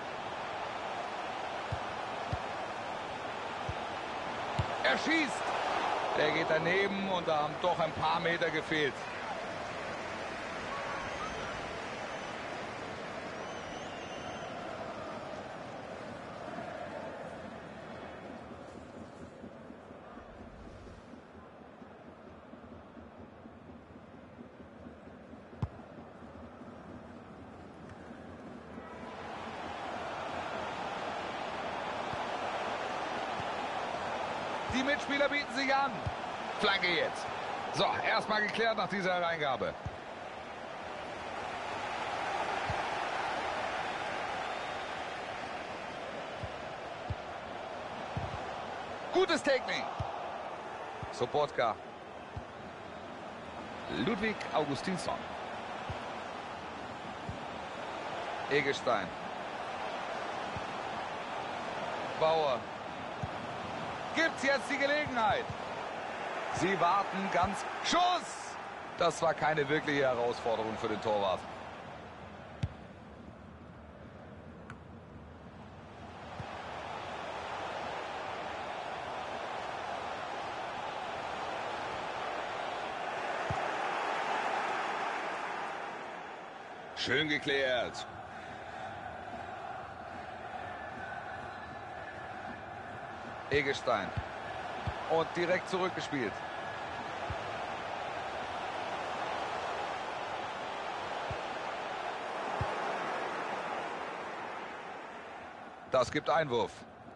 Er schießt. Der geht daneben und da haben doch ein paar Meter gefehlt. Die Mitspieler bieten sich an. Flanke jetzt. So, erstmal geklärt nach dieser Hereingabe. Gutes Technik. Sobotka. Ludwig Augustinsson. Eggestein. Bauer. Gibt's jetzt die Gelegenheit? Sie warten ganz... Schuss! Das war keine wirkliche Herausforderung für den Torwart. Schön geklärt. Eggestein. Und direkt zurückgespielt. Das gibt Einwurf.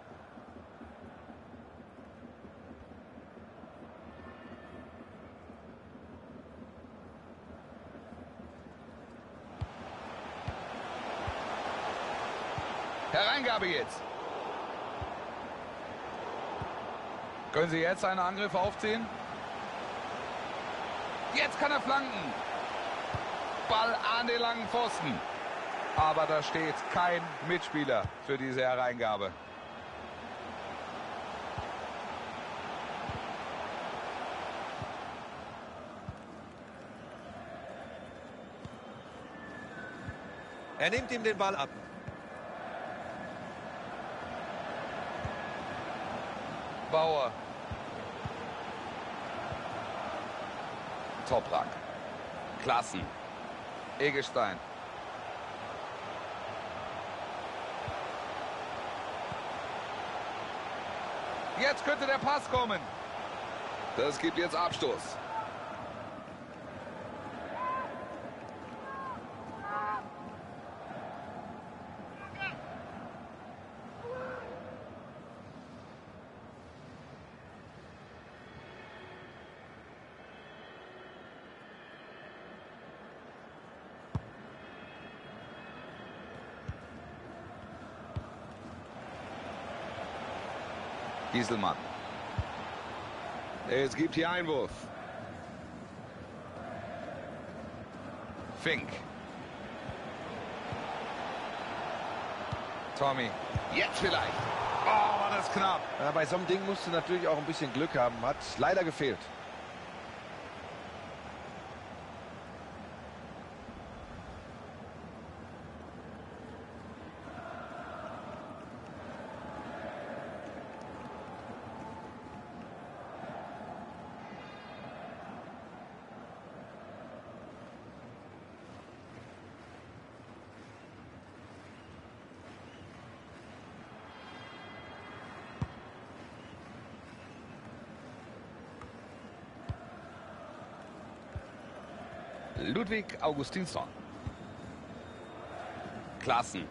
Hereingabe jetzt. Können Sie jetzt einen Angriff aufziehen? Jetzt kann er flanken. Ball an den langen Pfosten. Aber da steht kein Mitspieler für diese Hereingabe. Er nimmt ihm den Ball ab. Bauer. Toprak. Klassen. Eggestein. Jetzt könnte der Pass kommen. Das gibt jetzt Abstoß. Gieselmann. Es gibt hier Einwurf. Fink. Tommy. Jetzt vielleicht. Oh, war das knapp. Ja, bei so einem Ding musst du natürlich auch ein bisschen Glück haben. Hat leider gefehlt. Ludwig Augustinsson. Klassen.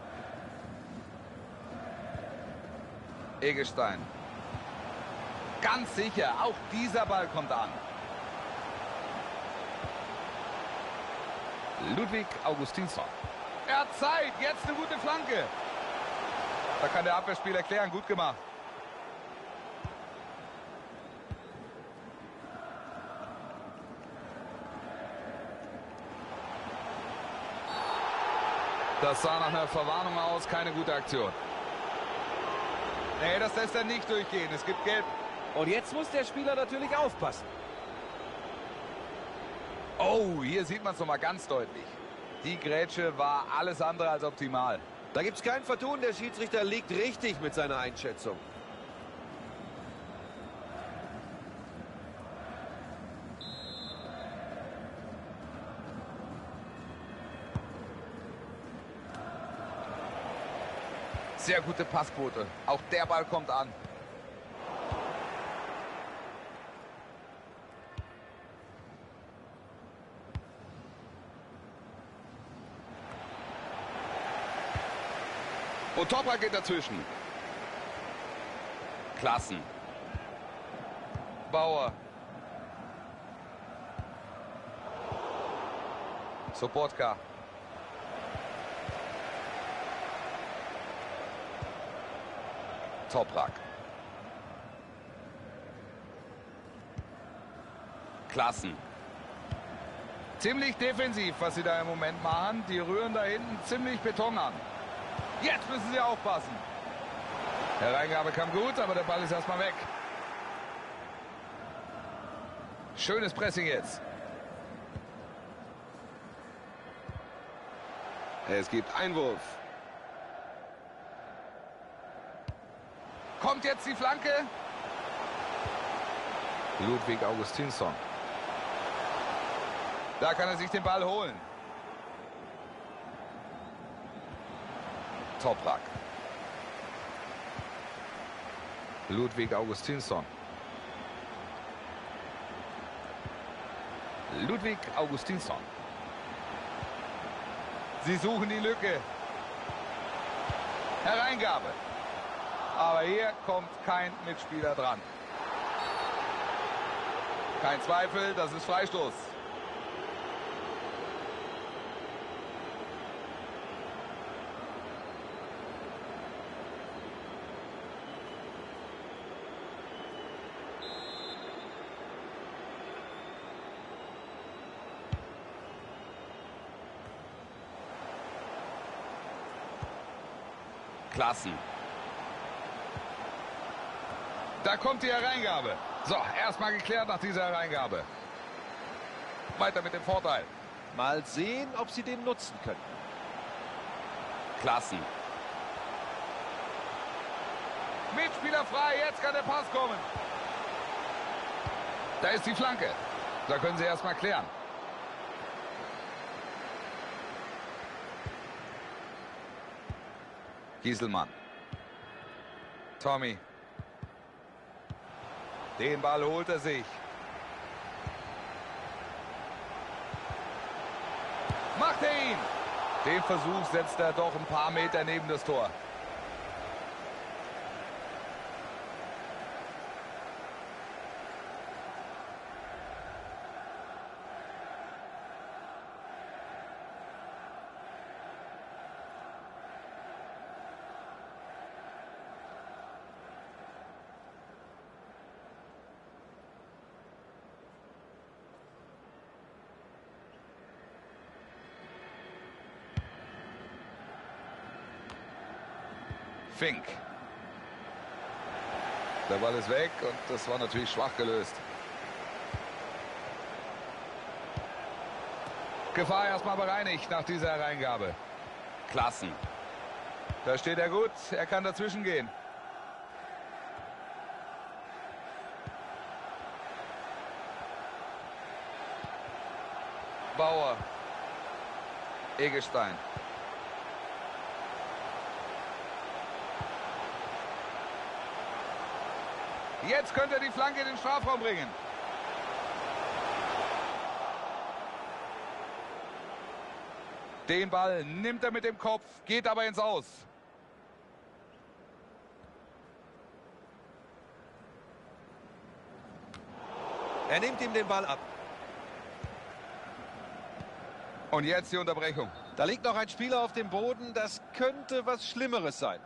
Eggestein. Ganz sicher, auch dieser Ball kommt an. Ludwig Augustinsson. Er hat Zeit, jetzt eine gute Flanke. Da kann der Abwehrspieler klären, gut gemacht. Das sah nach einer Verwarnung aus, keine gute Aktion. Nee, das lässt er nicht durchgehen, es gibt Gelb. Und jetzt muss der Spieler natürlich aufpassen. Oh, hier sieht man es nochmal ganz deutlich. Die Grätsche war alles andere als optimal. Da gibt es kein Vertun, der Schiedsrichter liegt richtig mit seiner Einschätzung. Sehr gute Passquote. Auch der Ball kommt an. Und Toprak geht dazwischen. Klassen. Bauer. Sobotka. Toprak. Klassen. Ziemlich defensiv, was sie da im Moment machen. Die rühren da hinten ziemlich Beton an. Jetzt müssen sie aufpassen. Hereingabe kam gut, aber der Ball ist erstmal weg. Schönes Pressing jetzt. Es gibt Einwurf. Kommt jetzt die Flanke. Ludwig Augustinsson. Da kann er sich den Ball holen. Toprak. Ludwig Augustinsson. Ludwig Augustinsson. Sie suchen die Lücke. Hereingabe. Aber hier kommt kein Mitspieler dran. Kein Zweifel, das ist Freistoß. Klassen. Da kommt die Hereingabe. So, erstmal geklärt nach dieser Hereingabe. Weiter mit dem Vorteil. Mal sehen, ob sie den nutzen können. Klassen. Mitspieler frei, jetzt kann der Pass kommen. Da ist die Flanke. Da können sie erstmal klären. Gieselmann. Tommy. Den Ball holt er sich. Macht er ihn. Den Versuch setzt er doch ein paar Meter neben das Tor. Fink. Der Ball ist weg und das war natürlich schwach gelöst. Gefahr erstmal bereinigt nach dieser Hereingabe. Klassen. Da steht er gut, er kann dazwischen gehen. Bauer. Eggestein. Jetzt könnte er die Flanke in den Strafraum bringen. Den Ball nimmt er mit dem Kopf, geht aber ins Aus. Er nimmt ihm den Ball ab. Und jetzt die Unterbrechung. Da liegt noch ein Spieler auf dem Boden. Das könnte was Schlimmeres sein.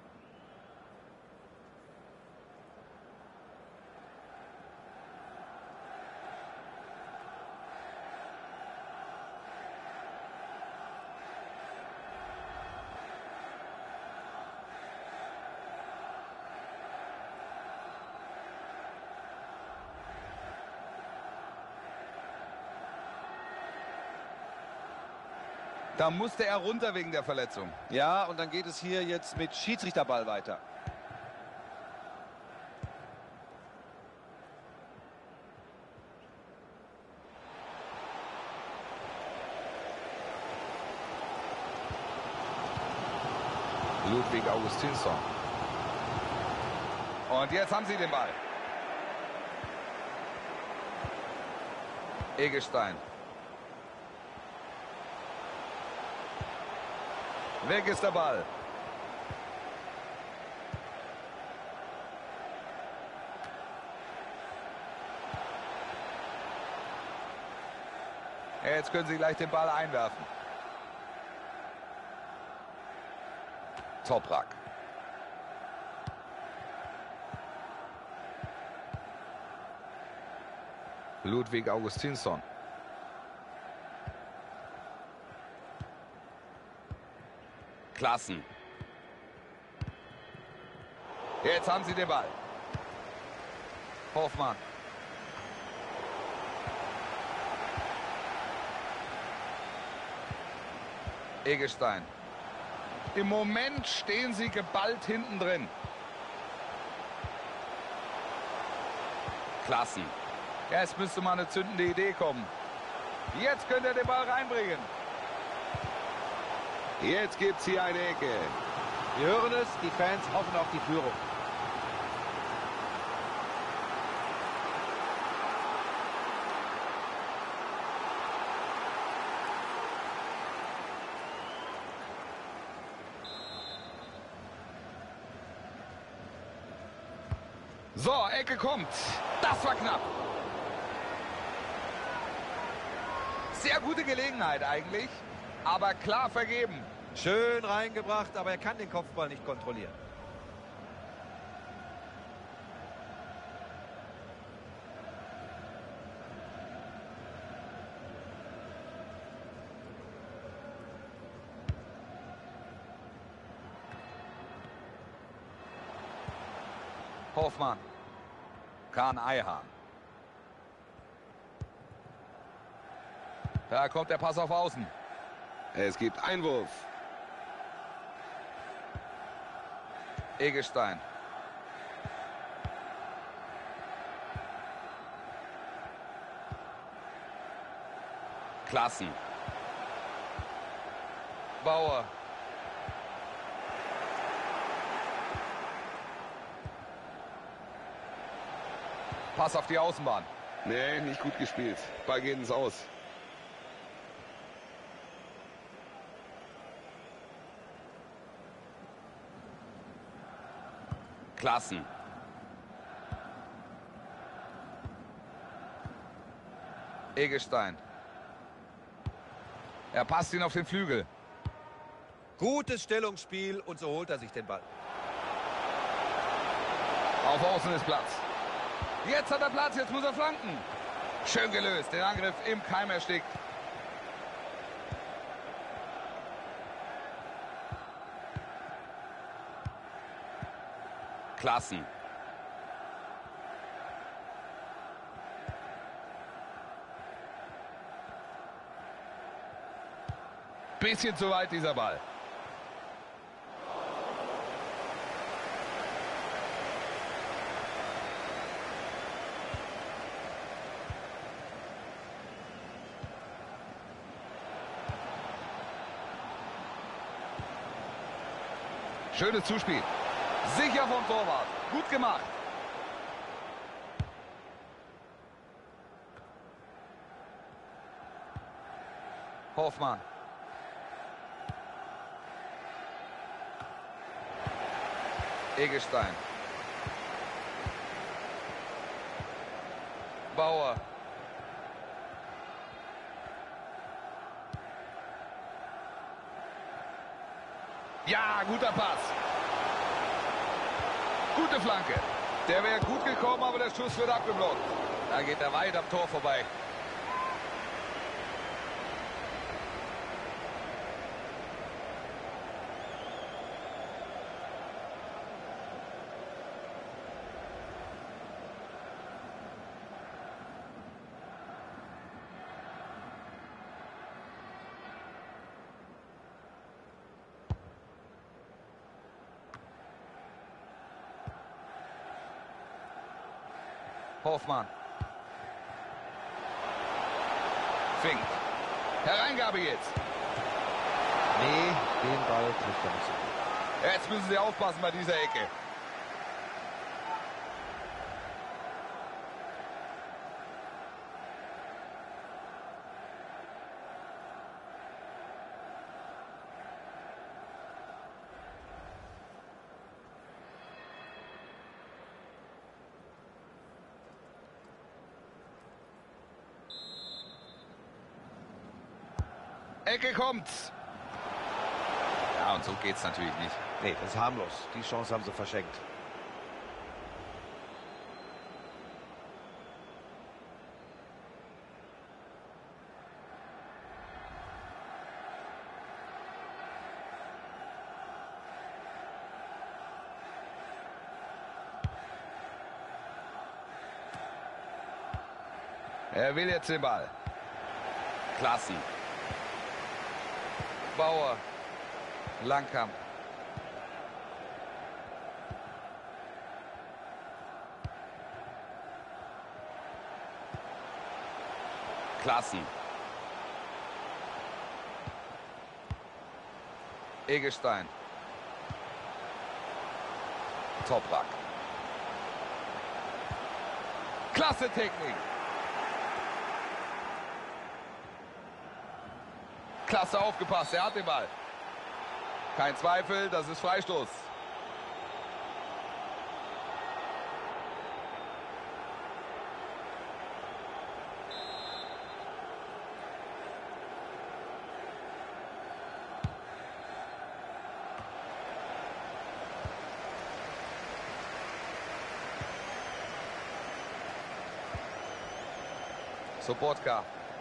Da musste er runter wegen der Verletzung. Ja, und dann geht es hier jetzt mit Schiedsrichterball weiter. Ludwig Augustinsson. Und jetzt haben sie den Ball. Eggestein. Weg ist der Ball. Jetzt können sie gleich den Ball einwerfen. Toprak. Ludwig Augustinsson. Klassen. Jetzt haben sie den Ball. Hoffmann. Eggestein. Im Moment stehen sie geballt hinten drin. Klassen. Ja, es müsste mal eine zündende Idee kommen. Jetzt könnte er den Ball reinbringen. Jetzt gibt's hier eine Ecke. Wir hören es, die Fans hoffen auf die Führung. So, Ecke kommt. Das war knapp. Sehr gute Gelegenheit eigentlich, aber klar vergeben. Schön reingebracht, aber er kann den Kopfball nicht kontrollieren. Hofmann. Kahn Eihan. Da kommt der Pass auf Außen. Es gibt Einwurf. Eggestein. Klassen. Bauer. Pass auf die Außenbahn. Nee, nicht gut gespielt. Ball geht ins Aus. Klassen. Eggestein. Er passt ihn auf den Flügel. Gutes Stellungsspiel und so holt er sich den Ball. Auf Außen ist Platz. Jetzt hat er Platz, jetzt muss er flanken. Schön gelöst, der Angriff im Keim erstickt. Klassen. Bisschen zu weit dieser Ball. Schönes Zuspiel. Sicher vom Torwart. Gut gemacht. Hofmann. Eggestein. Bauer. Ja, guter Pass. Gute Flanke. Der wäre gut gekommen, aber der Schuss wird abgeblockt. Da geht er weit am Tor vorbei. Hofmann. Fink. Hereingabe jetzt. Nee, den Ball trifft er nicht so gut. Jetzt müssen sie aufpassen bei dieser Ecke. Ecke kommt. Ja, und so geht's natürlich nicht. Nee, das ist harmlos. Die Chance haben sie verschenkt. Er will jetzt den Ball. Klassen. Bauer. Langkamp. Klassen. Eggestein. Toprak. Klasse Technik. Klasse aufgepasst, er hat den Ball. Kein Zweifel, das ist Freistoß. Sobotka.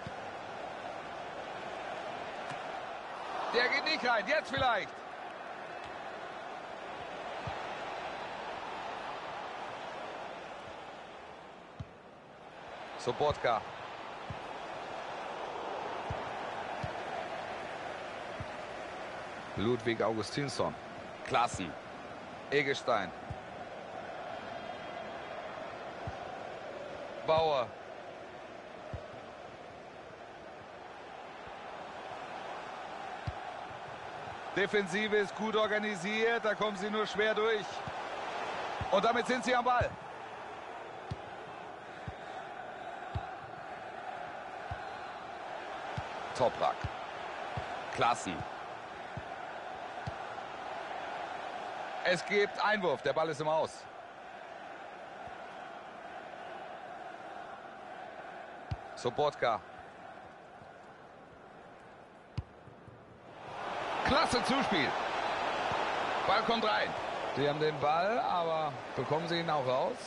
Der geht nicht rein, jetzt vielleicht. Sobotka. Ludwig Augustinsson. Klassen. Eggestein. Bauer. Defensive ist gut organisiert, da kommen sie nur schwer durch. Und damit sind sie am Ball. Toprak. Klassen. Es gibt Einwurf, der Ball ist im Aus. Sobotka. Klasse Zuspiel. Ball kommt rein. Sie haben den Ball, aber bekommen sie ihn auch raus?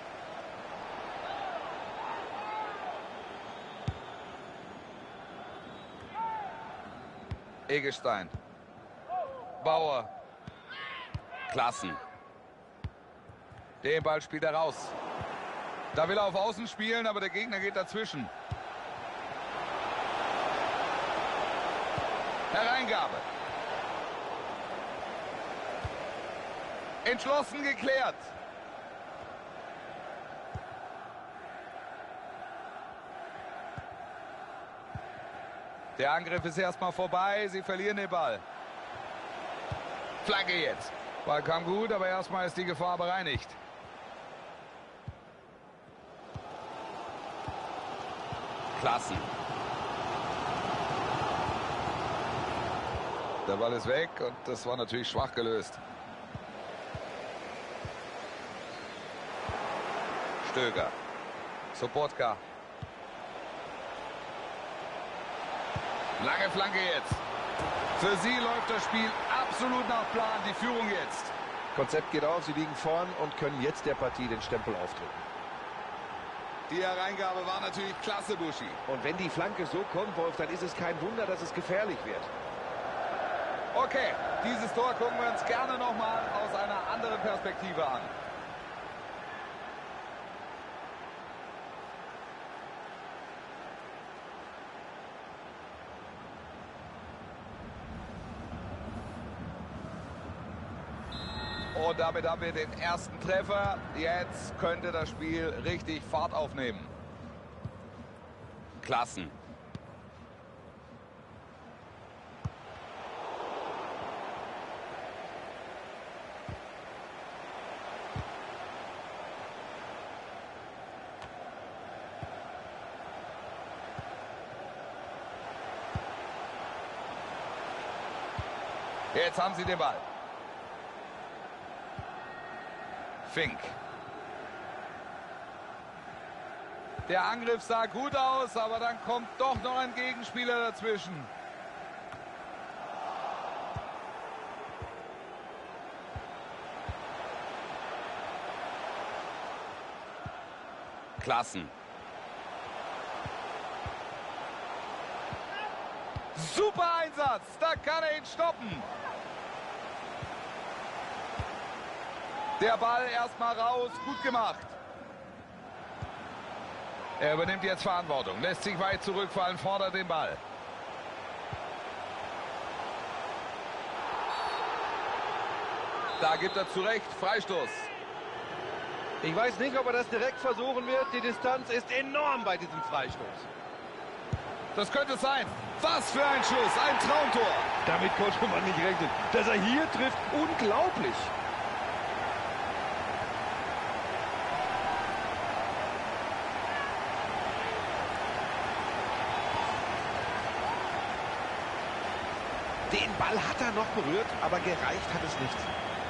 Eggestein. Bauer. Klassen. Den Ball spielt er raus. Da will er auf Außen spielen, aber der Gegner geht dazwischen. Hereingabe. Entschlossen geklärt. Der Angriff ist erstmal vorbei. Sie verlieren den Ball. Flagge jetzt. Ball kam gut, aber erstmal ist die Gefahr bereinigt. Klassen. Der Ball ist weg und das war natürlich schwach gelöst. Stöger. Sobotka. Lange Flanke jetzt. Für sie läuft das Spiel absolut nach Plan. Die Führung jetzt. Konzept geht auf, sie liegen vorn und können jetzt der Partie den Stempel aufdrücken. Die Hereingabe war natürlich klasse, Buschi. Und wenn die Flanke so kommt, Wolf, dann ist es kein Wunder, dass es gefährlich wird. Okay, dieses Tor gucken wir uns gerne nochmal aus einer anderen Perspektive an. Und damit haben wir den ersten Treffer. Jetzt könnte das Spiel richtig Fahrt aufnehmen. Klassen. Jetzt haben sie den Ball. Fink. Der Angriff sah gut aus, aber dann kommt doch noch ein Gegenspieler dazwischen. Klassen. Super Einsatz, da kann er ihn stoppen. Der Ball erstmal raus, gut gemacht. Er übernimmt jetzt Verantwortung, lässt sich weit zurückfallen, fordert den Ball. Da gibt er zurecht Freistoß. Ich weiß nicht, ob er das direkt versuchen wird. Die Distanz ist enorm bei diesem Freistoß. Das könnte es sein. Was für ein Schuss, ein Traumtor. Damit konnte man nicht rechnen. Dass er hier trifft, unglaublich. Den Ball hat er noch berührt, aber gereicht hat es nicht.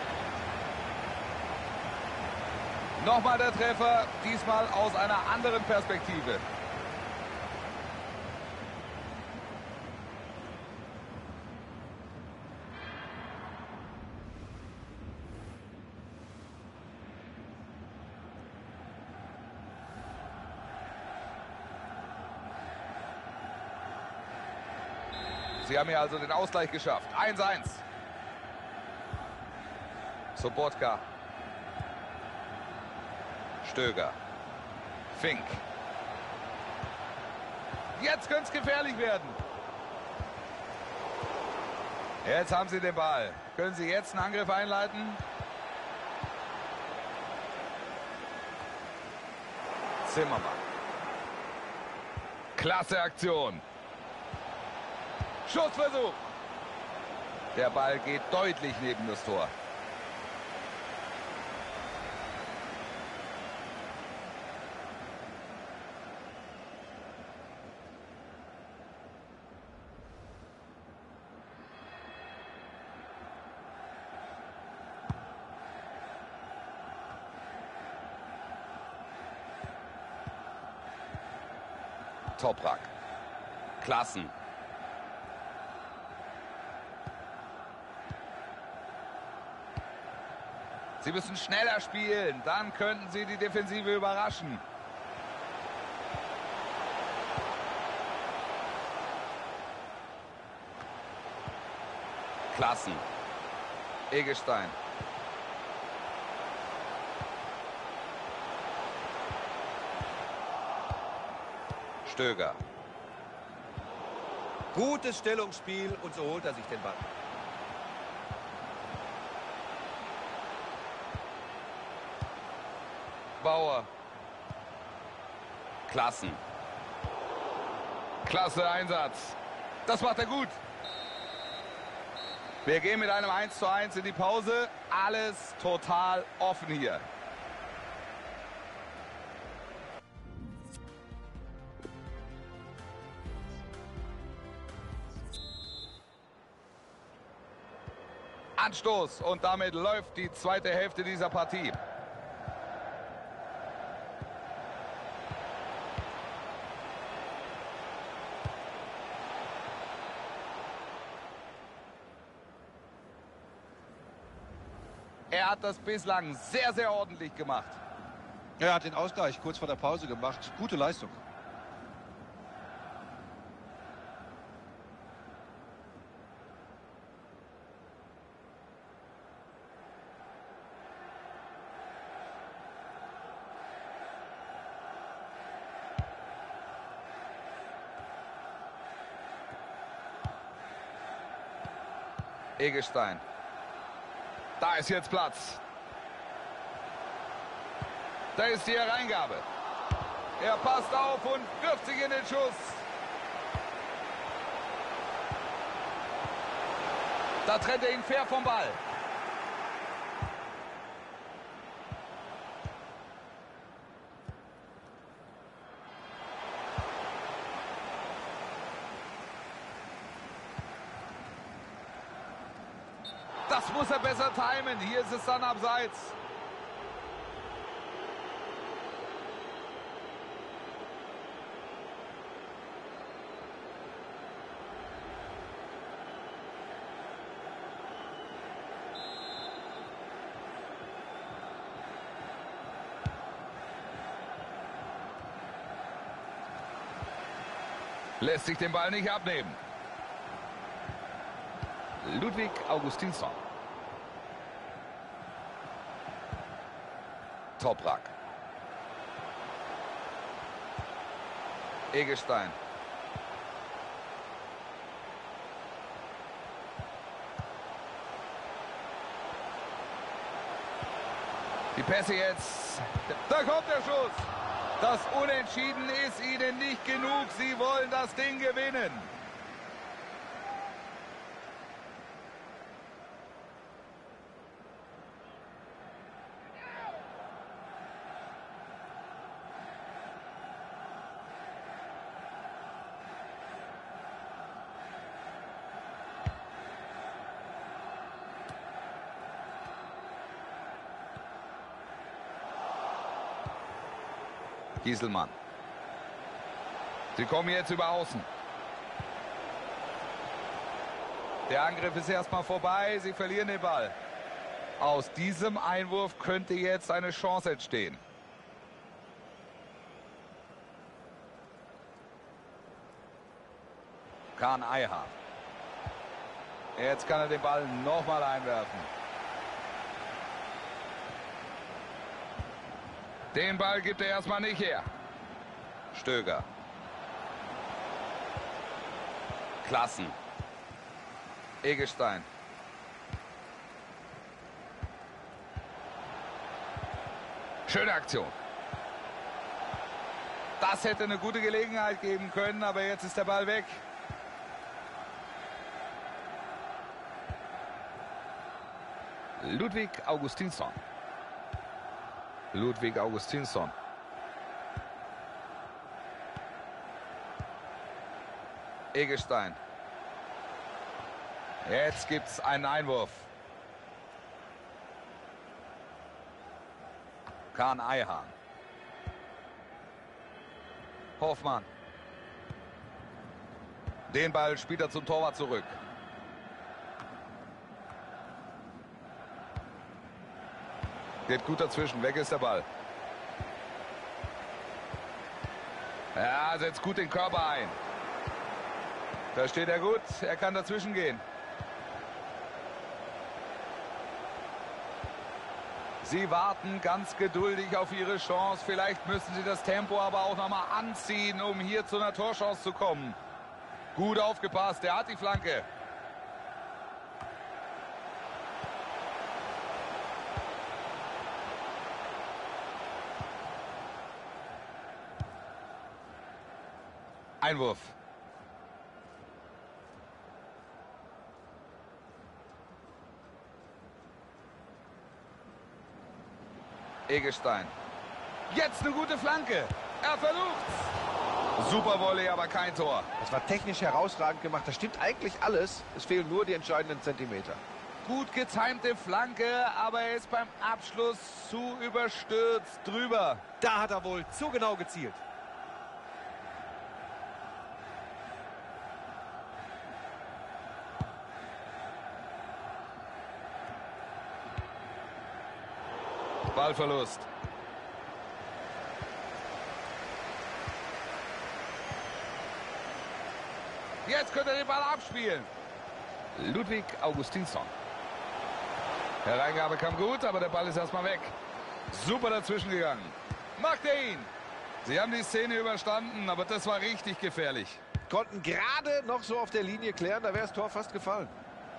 Nochmal der Treffer, diesmal aus einer anderen Perspektive. Sie haben hier also den Ausgleich geschafft. eins eins. Sobotka. Stöger. Fink. Jetzt könnte es gefährlich werden. Jetzt haben sie den Ball. Können sie jetzt einen Angriff einleiten? Zimmermann. Klasse Aktion. Schussversuch. Der Ball geht deutlich neben das Tor. Toprak. Klassen. Sie müssen schneller spielen, dann könnten sie die Defensive überraschen. Klassen. Eggestein. Stöger. Gutes Stellungsspiel und so holt er sich den Ball. Bauer. Klassen. Klasse Einsatz. Das macht er gut. Wir gehen mit einem eins zu eins in die Pause. Alles total offen hier. Anstoß und damit läuft die zweite Hälfte dieser Partie. Er hat das bislang sehr, sehr ordentlich gemacht. Er hat den Ausgleich kurz vor der Pause gemacht. Gute Leistung. Eggestein. Da ist jetzt Platz. Da ist die Hereingabe. Er passt auf und wirft sich in den Schuss. Da trennt er ihn fair vom Ball. Das muss er besser timen. Hier ist es dann abseits. Lässt sich den Ball nicht abnehmen. Ludwig Augustinsson. Toprak. Eggestein. Die Pässe jetzt. Da kommt der Schuss. Das Unentschieden ist ihnen nicht genug. Sie wollen das Ding gewinnen. Gieselmann. Sie kommen jetzt über Außen. Der Angriff ist erstmal vorbei. Sie verlieren den Ball. Aus diesem Einwurf könnte jetzt eine Chance entstehen. Kahn Eihard. Jetzt kann er den Ball nochmal einwerfen. Den Ball gibt er erstmal nicht her. Stöger. Klassen. Eggestein. Schöne Aktion. Das hätte eine gute Gelegenheit geben können, aber jetzt ist der Ball weg. Ludwig Augustinsson. Ludwig Augustinsson. Eggestein. Jetzt gibt es einen Einwurf. Kahn Eihahn. Hoffmann. Den Ball spielt er zum Torwart zurück. Geht gut dazwischen. Weg ist der Ball. Ja, setzt gut den Körper ein. Da steht er gut. Er kann dazwischen gehen. Sie warten ganz geduldig auf ihre Chance. Vielleicht müssen sie das Tempo aber auch noch mal anziehen, um hier zu einer Torchance zu kommen. Gut aufgepasst. Er hat die Flanke. Einwurf. Eggestein. Jetzt eine gute Flanke. Er versucht's. Super Volley, aber kein Tor. Das war technisch herausragend gemacht. Das stimmt eigentlich alles. Es fehlen nur die entscheidenden Zentimeter. Gut getimte Flanke, aber er ist beim Abschluss zu überstürzt drüber. Da hat er wohl zu genau gezielt. Ballverlust. Jetzt könnte er den Ball abspielen. Ludwig Augustinsson. Hereingabe kam gut, aber der Ball ist erstmal weg. Super dazwischen gegangen. Macht er ihn. Sie haben die Szene überstanden, aber das war richtig gefährlich. Konnten gerade noch so auf der Linie klären, da wäre das Tor fast gefallen.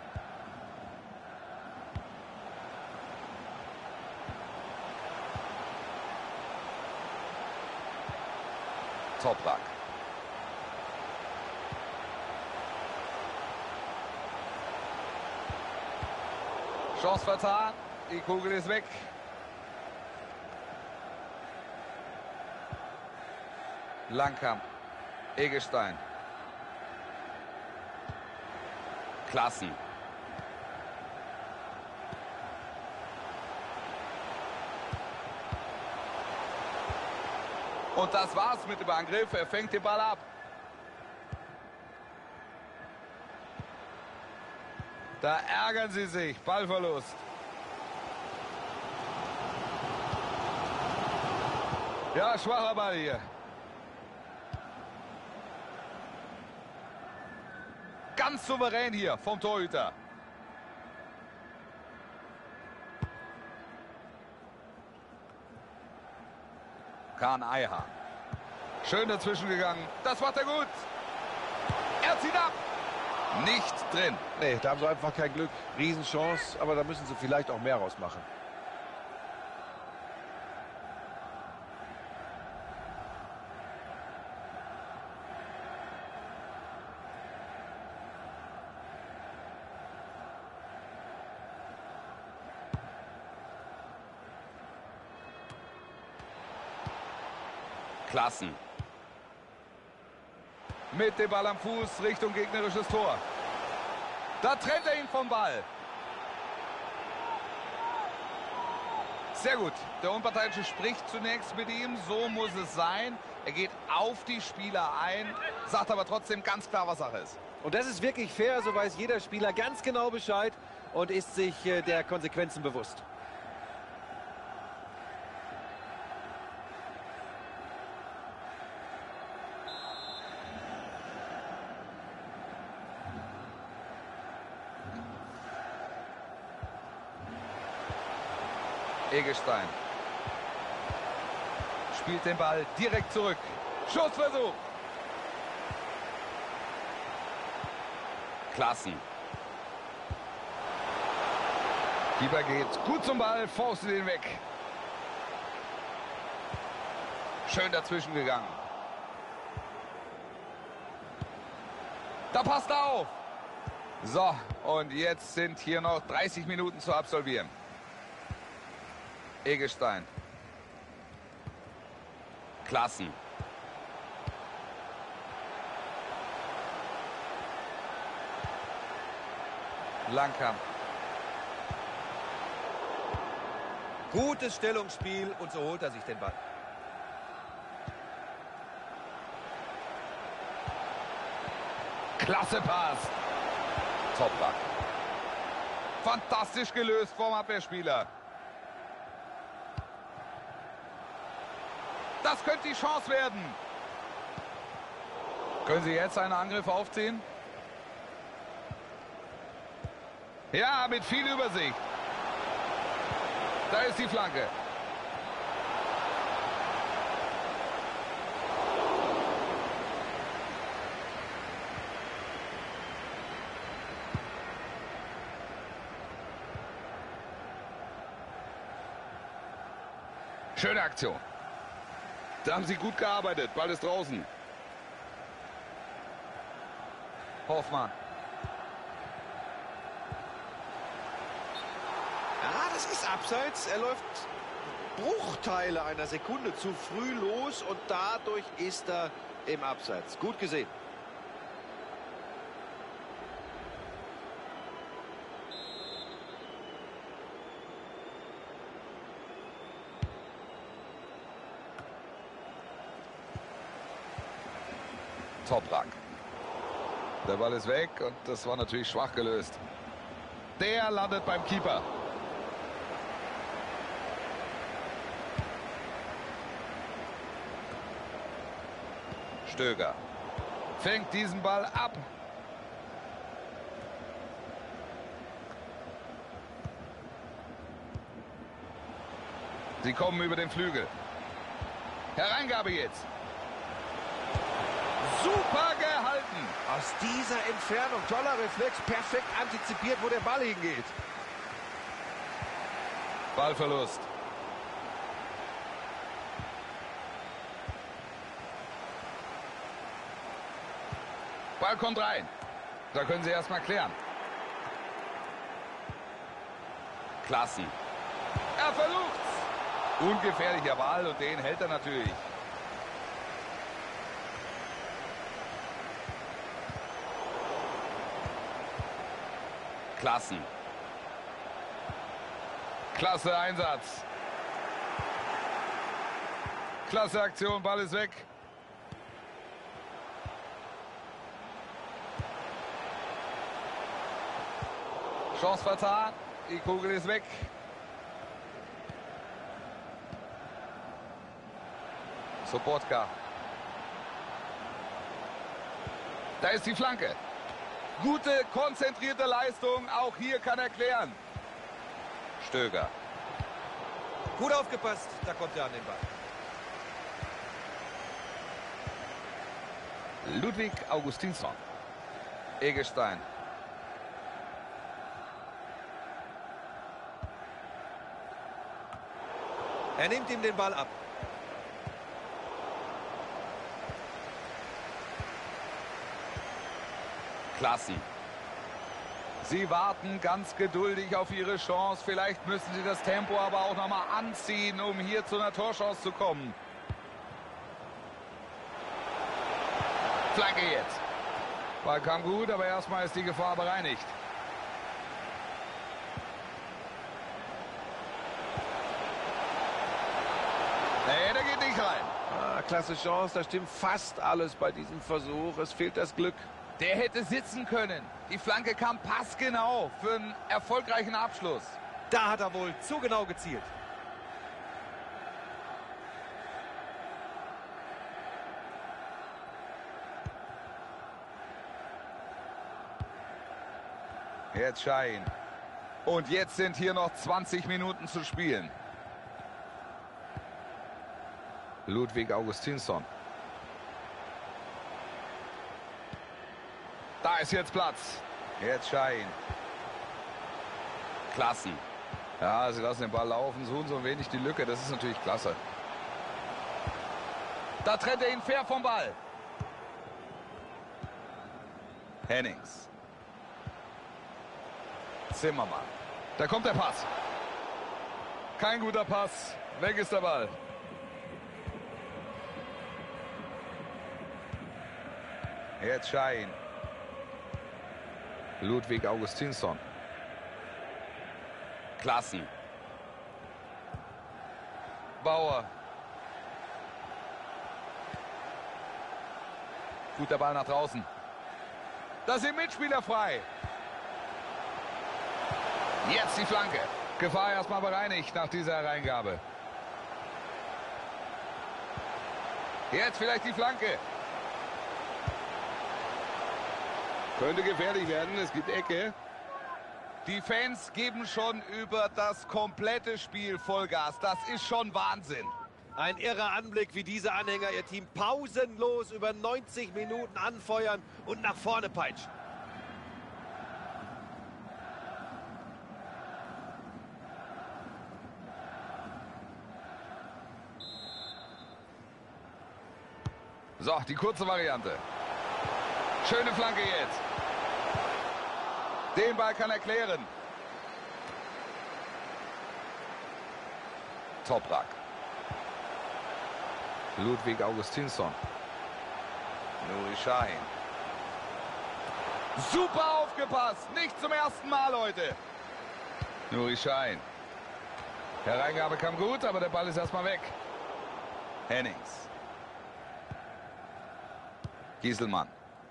Toprak. Chance vertan. Die Kugel ist weg. Langkamp. Eggestein. Klassen. Und das war's mit dem Angriff. Er fängt den Ball ab. Da ärgern sie sich. Ballverlust. Ja, schwacher Ball hier. Ganz souverän hier vom Torhüter. Kahn Eihahn. Schön dazwischen gegangen. Das macht er gut. Er zieht ab. Nicht drin. Nee, da haben sie einfach kein Glück. Riesenchance, aber da müssen sie vielleicht auch mehr rausmachen. Klassen. Mit dem Ball am Fuß Richtung gegnerisches Tor. Da trennt er ihn vom Ball. Sehr gut. Der Unparteiische spricht zunächst mit ihm. So muss es sein. Er geht auf die Spieler ein, sagt aber trotzdem ganz klar, was Sache ist. Und das ist wirklich fair. So weiß jeder Spieler ganz genau Bescheid und ist sich äh, der Konsequenzen bewusst. Eggestein spielt den Ball direkt zurück. Schussversuch. Klassen. Keeper geht gut zum Ball, faustet ihn weg. Schön dazwischen gegangen. Da passt er auf. So, und jetzt sind hier noch dreißig Minuten zu absolvieren. Eggestein. Klassen. Langkamp. Gutes Stellungsspiel und so holt er sich den Ball. Klasse Pass. Toprak. Fantastisch gelöst vom Abwehrspieler. Das könnte die Chance werden. Können Sie jetzt einen Angriff aufziehen? Ja, mit viel Übersicht. Da ist die Flanke. Schöne Aktion. Da haben sie gut gearbeitet. Ball ist draußen. Hoffmann. Ja, das ist abseits. Er läuft Bruchteile einer Sekunde zu früh los und dadurch ist er im Abseits. Gut gesehen. Toprak. Der Ball ist weg und das war natürlich schwach gelöst. Der landet beim Keeper. Stöger fängt diesen Ball ab. Sie kommen über den Flügel. Hereingabe jetzt. Super gehalten. Aus dieser Entfernung, toller Reflex, perfekt antizipiert, wo der Ball hingeht. Ballverlust. Ball kommt rein. Da können Sie erstmal klären. Klassen. Er versucht's. Ungefährlicher Ball und den hält er natürlich. Klassen. Klasse Einsatz. Klasse Aktion, Ball ist weg. Chance vertan. Die Kugel ist weg. Sobotka. Da ist die Flanke. Gute, konzentrierte Leistung. Auch hier kann er klären. Stöger. Gut aufgepasst. Da kommt er an den Ball. Ludwig Augustinsson. Eggestein. Er nimmt ihm den Ball ab. Klassen. Sie warten ganz geduldig auf ihre Chance. Vielleicht müssen sie das Tempo aber auch noch mal anziehen, um hier zu einer Torchance zu kommen. Flanke jetzt. Ball kam gut, aber erstmal ist die Gefahr bereinigt. Nee, der geht nicht rein. Ah, klasse Chance, da stimmt fast alles bei diesem Versuch. Es fehlt das Glück. Der hätte sitzen können. Die Flanke kam passgenau für einen erfolgreichen Abschluss. Da hat er wohl zu genau gezielt. Jetzt Schein. Und jetzt sind hier noch zwanzig Minuten zu spielen. Ludwig Augustinsson. Da ist jetzt Platz. Jetzt Schein. Klassen. Ja, sie lassen den Ball laufen, suchen so ein wenig die Lücke. Das ist natürlich klasse. Da trennt er ihn fair vom Ball. Hennings. Zimmermann. Da kommt der Pass. Kein guter Pass. Weg ist der Ball. Jetzt Schein. Ludwig Augustinsson. Klassen. Bauer. Guter Ball nach draußen. Da sind Mitspieler frei. Jetzt die Flanke. Gefahr erstmal bereinigt nach dieser Hereingabe. Jetzt vielleicht die Flanke. Könnte gefährlich werden, es gibt Ecke. Die Fans geben schon über das komplette Spiel Vollgas. Das ist schon Wahnsinn. Ein irrer Anblick, wie diese Anhänger ihr Team pausenlos über neunzig Minuten anfeuern und nach vorne peitschen. So, die kurze Variante. Schöne Flanke jetzt. Den Ball kann er klären. Toprak. Ludwig Augustinsson. Nuri Sahin. Super aufgepasst. Nicht zum ersten Mal heute. Nuri Sahin. Hereingabe kam gut, aber der Ball ist erstmal weg. Hennings. Gieselmann.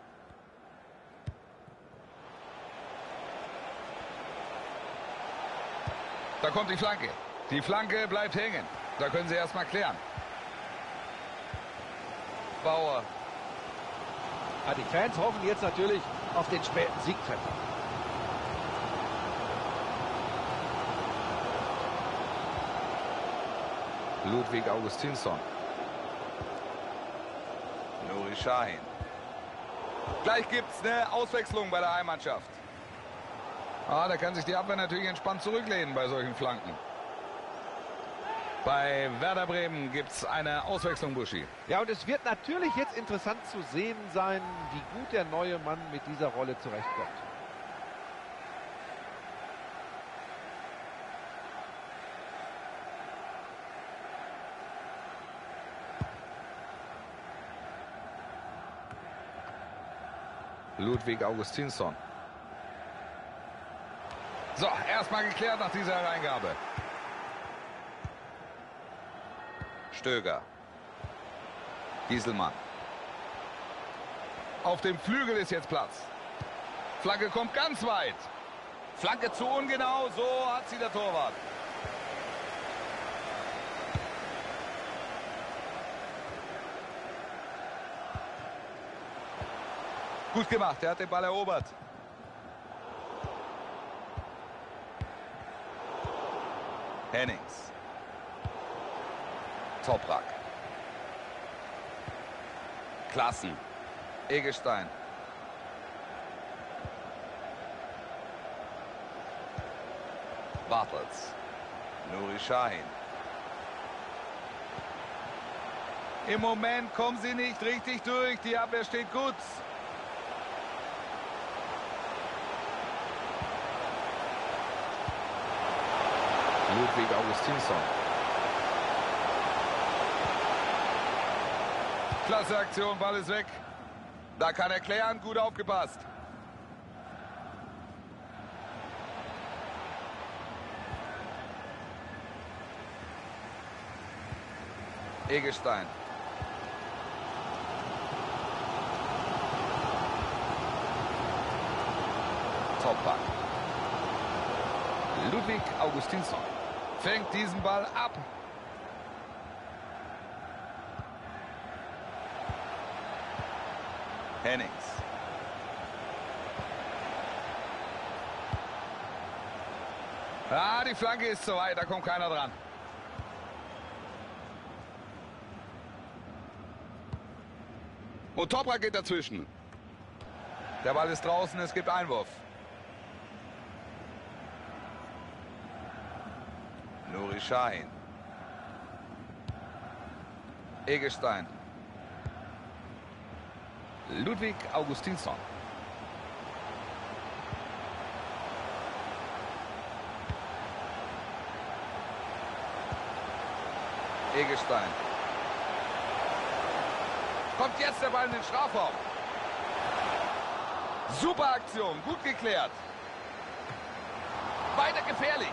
Da kommt die Flanke. Die Flanke bleibt hängen. Da können sie erstmal klären. Bauer. Ja, die Fans hoffen jetzt natürlich auf den späten Siegtreffer. Ludwig Augustinsson. Nuri Sahin. Gleich gibt es eine Auswechslung bei der Heimmannschaft. Ah, da kann sich die Abwehr natürlich entspannt zurücklehnen bei solchen Flanken. Bei Werder Bremen gibt es eine Auswechslung, Buschi. Ja, und es wird natürlich jetzt interessant zu sehen sein, wie gut der neue Mann mit dieser Rolle zurechtkommt. Ludwig Augustinsson. So, erstmal geklärt nach dieser Hereingabe. Stöger. Gieselmann. Auf dem Flügel ist jetzt Platz. Flanke kommt ganz weit. Flanke zu ungenau, so hat sie der Torwart. Gut gemacht, er hat den Ball erobert. Hennings. Toprak. Klassen. Eggestein. Bartels. Nuri Sahin. Im Moment kommen sie nicht richtig durch. Die Abwehr steht gut. Ludwig Augustinsson. Klasse Aktion, Ball ist weg. Da kann er klären, gut aufgepasst. Eggestein. Toprak. Ludwig Augustinsson fängt diesen Ball ab. Hennings. Ah, die Flanke ist zu weit, da kommt keiner dran. Und Toprak geht dazwischen. Der Ball ist draußen, es gibt Einwurf. Nuri Sahin. Eggestein. Ludwig Augustinsson. Eggestein. Kommt jetzt der Ball in den Strafraum. Super Aktion, gut geklärt. Weiter gefährlich.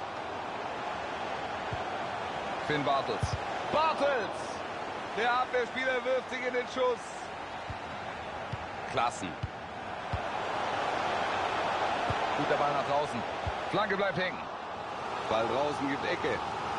Finn Bartels. Bartels! Der Abwehrspieler wirft sich in den Schuss. Klassen. Guter Ball nach draußen. Flanke bleibt hängen. Ball draußen, gibt Ecke.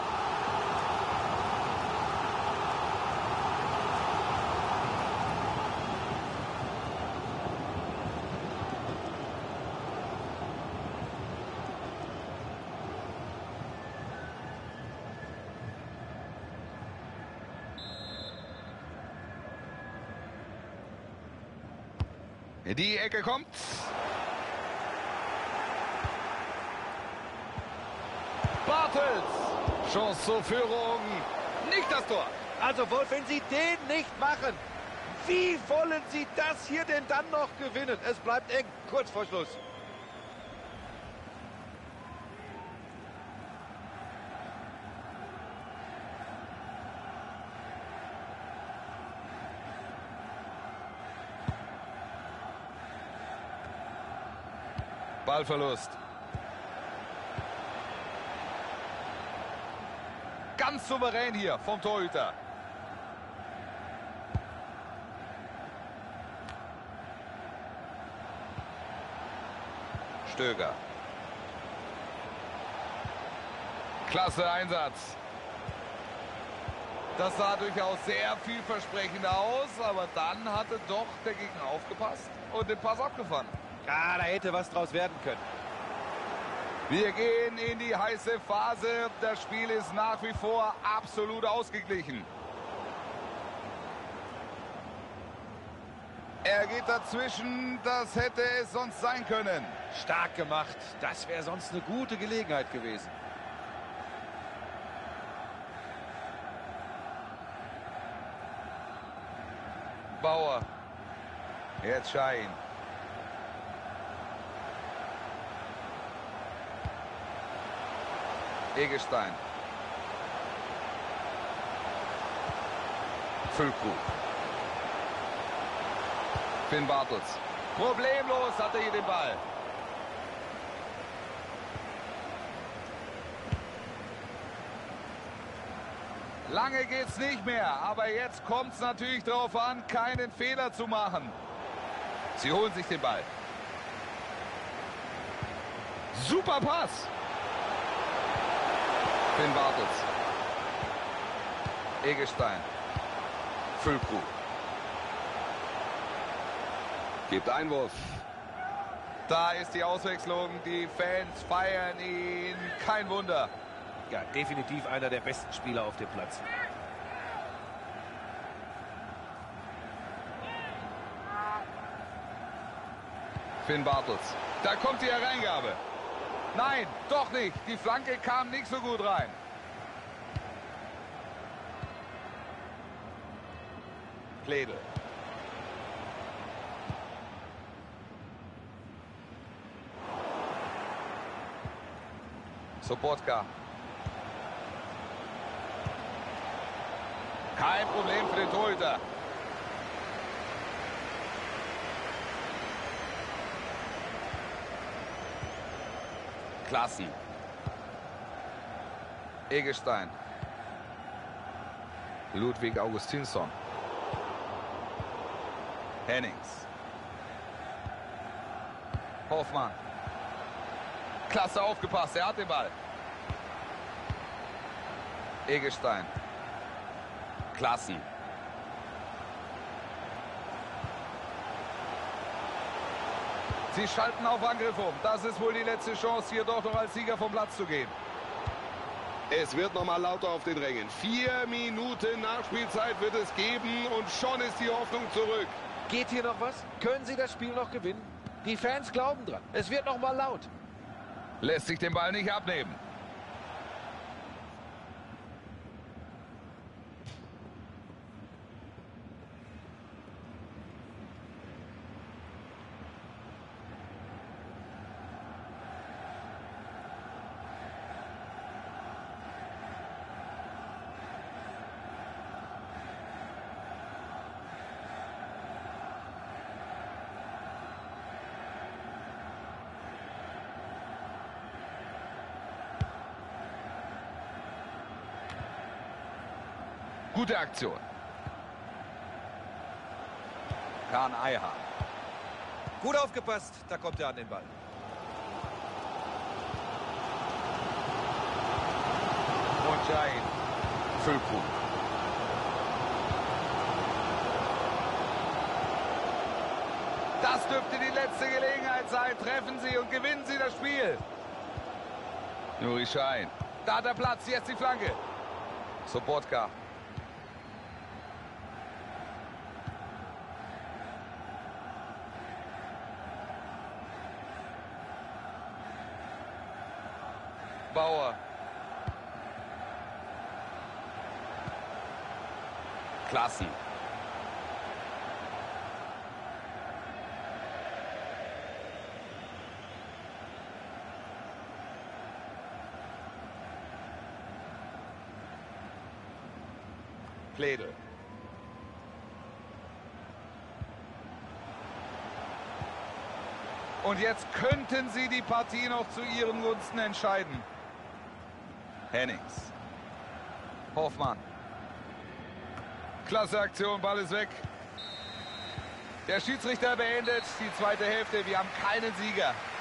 Die Ecke kommt. Bartels. Chance zur Führung. Nicht das Tor. Also Wolf, wenn Sie den nicht machen, wie wollen Sie das hier denn dann noch gewinnen? Es bleibt eng, kurz vor Schluss. Ballverlust. Ganz souverän hier vom Torhüter. Stöger. Klasse Einsatz. Das sah durchaus sehr vielversprechend aus, aber dann hatte doch der Gegner aufgepasst und den Pass abgefangen. Ah, da hätte was draus werden können. Wir gehen in die heiße Phase. Das Spiel ist nach wie vor absolut ausgeglichen. Er geht dazwischen. Das hätte es sonst sein können. Stark gemacht. Das wäre sonst eine gute Gelegenheit gewesen. Bauer. Jetzt Sahin. Eggestein. Füllkrug. Finn Bartels. Problemlos hat er hier den Ball. Lange geht's nicht mehr, aber jetzt kommt es natürlich darauf an, keinen Fehler zu machen. Sie holen sich den Ball. Super Pass. Finn Bartels. Eggestein. Füllkrug. Gibt Einwurf. Da ist die Auswechslung. Die Fans feiern ihn. Kein Wunder. Ja, definitiv einer der besten Spieler auf dem Platz. Finn Bartels. Da kommt die Hereingabe. Nein, doch nicht. Die Flanke kam nicht so gut rein. Pledel. Sobotka. Kein Problem für den Torhüter. Klassen. Eggestein. Ludwig Augustinsson. Hennings. Hoffmann. Klasse aufgepasst, er hat den Ball. Eggestein. Klassen. Sie schalten auf Angriff um. Das ist wohl die letzte Chance, hier doch noch als Sieger vom Platz zu gehen. Es wird noch mal lauter auf den Rängen. Vier Minuten Nachspielzeit wird es geben und schon ist die Hoffnung zurück. Geht hier noch was? Können Sie das Spiel noch gewinnen? Die Fans glauben dran. Es wird noch mal laut. Lässt sich den Ball nicht abnehmen. Gute Aktion. Kahn Eiha. Gut aufgepasst, da kommt er an den Ball. Und Jain. Füllkrug. Das dürfte die letzte Gelegenheit sein. Treffen Sie und gewinnen Sie das Spiel. Nuri Sahin. Da hat er Platz, jetzt die Flanke. Sobotka. Bauer. Klassen. Pledel. Und jetzt könnten sie die Partie noch zu ihren Gunsten entscheiden. Hennings. Hoffmann. Klasse Aktion, Ball ist weg. Der Schiedsrichter beendet die zweite Hälfte. Wir haben keinen Sieger.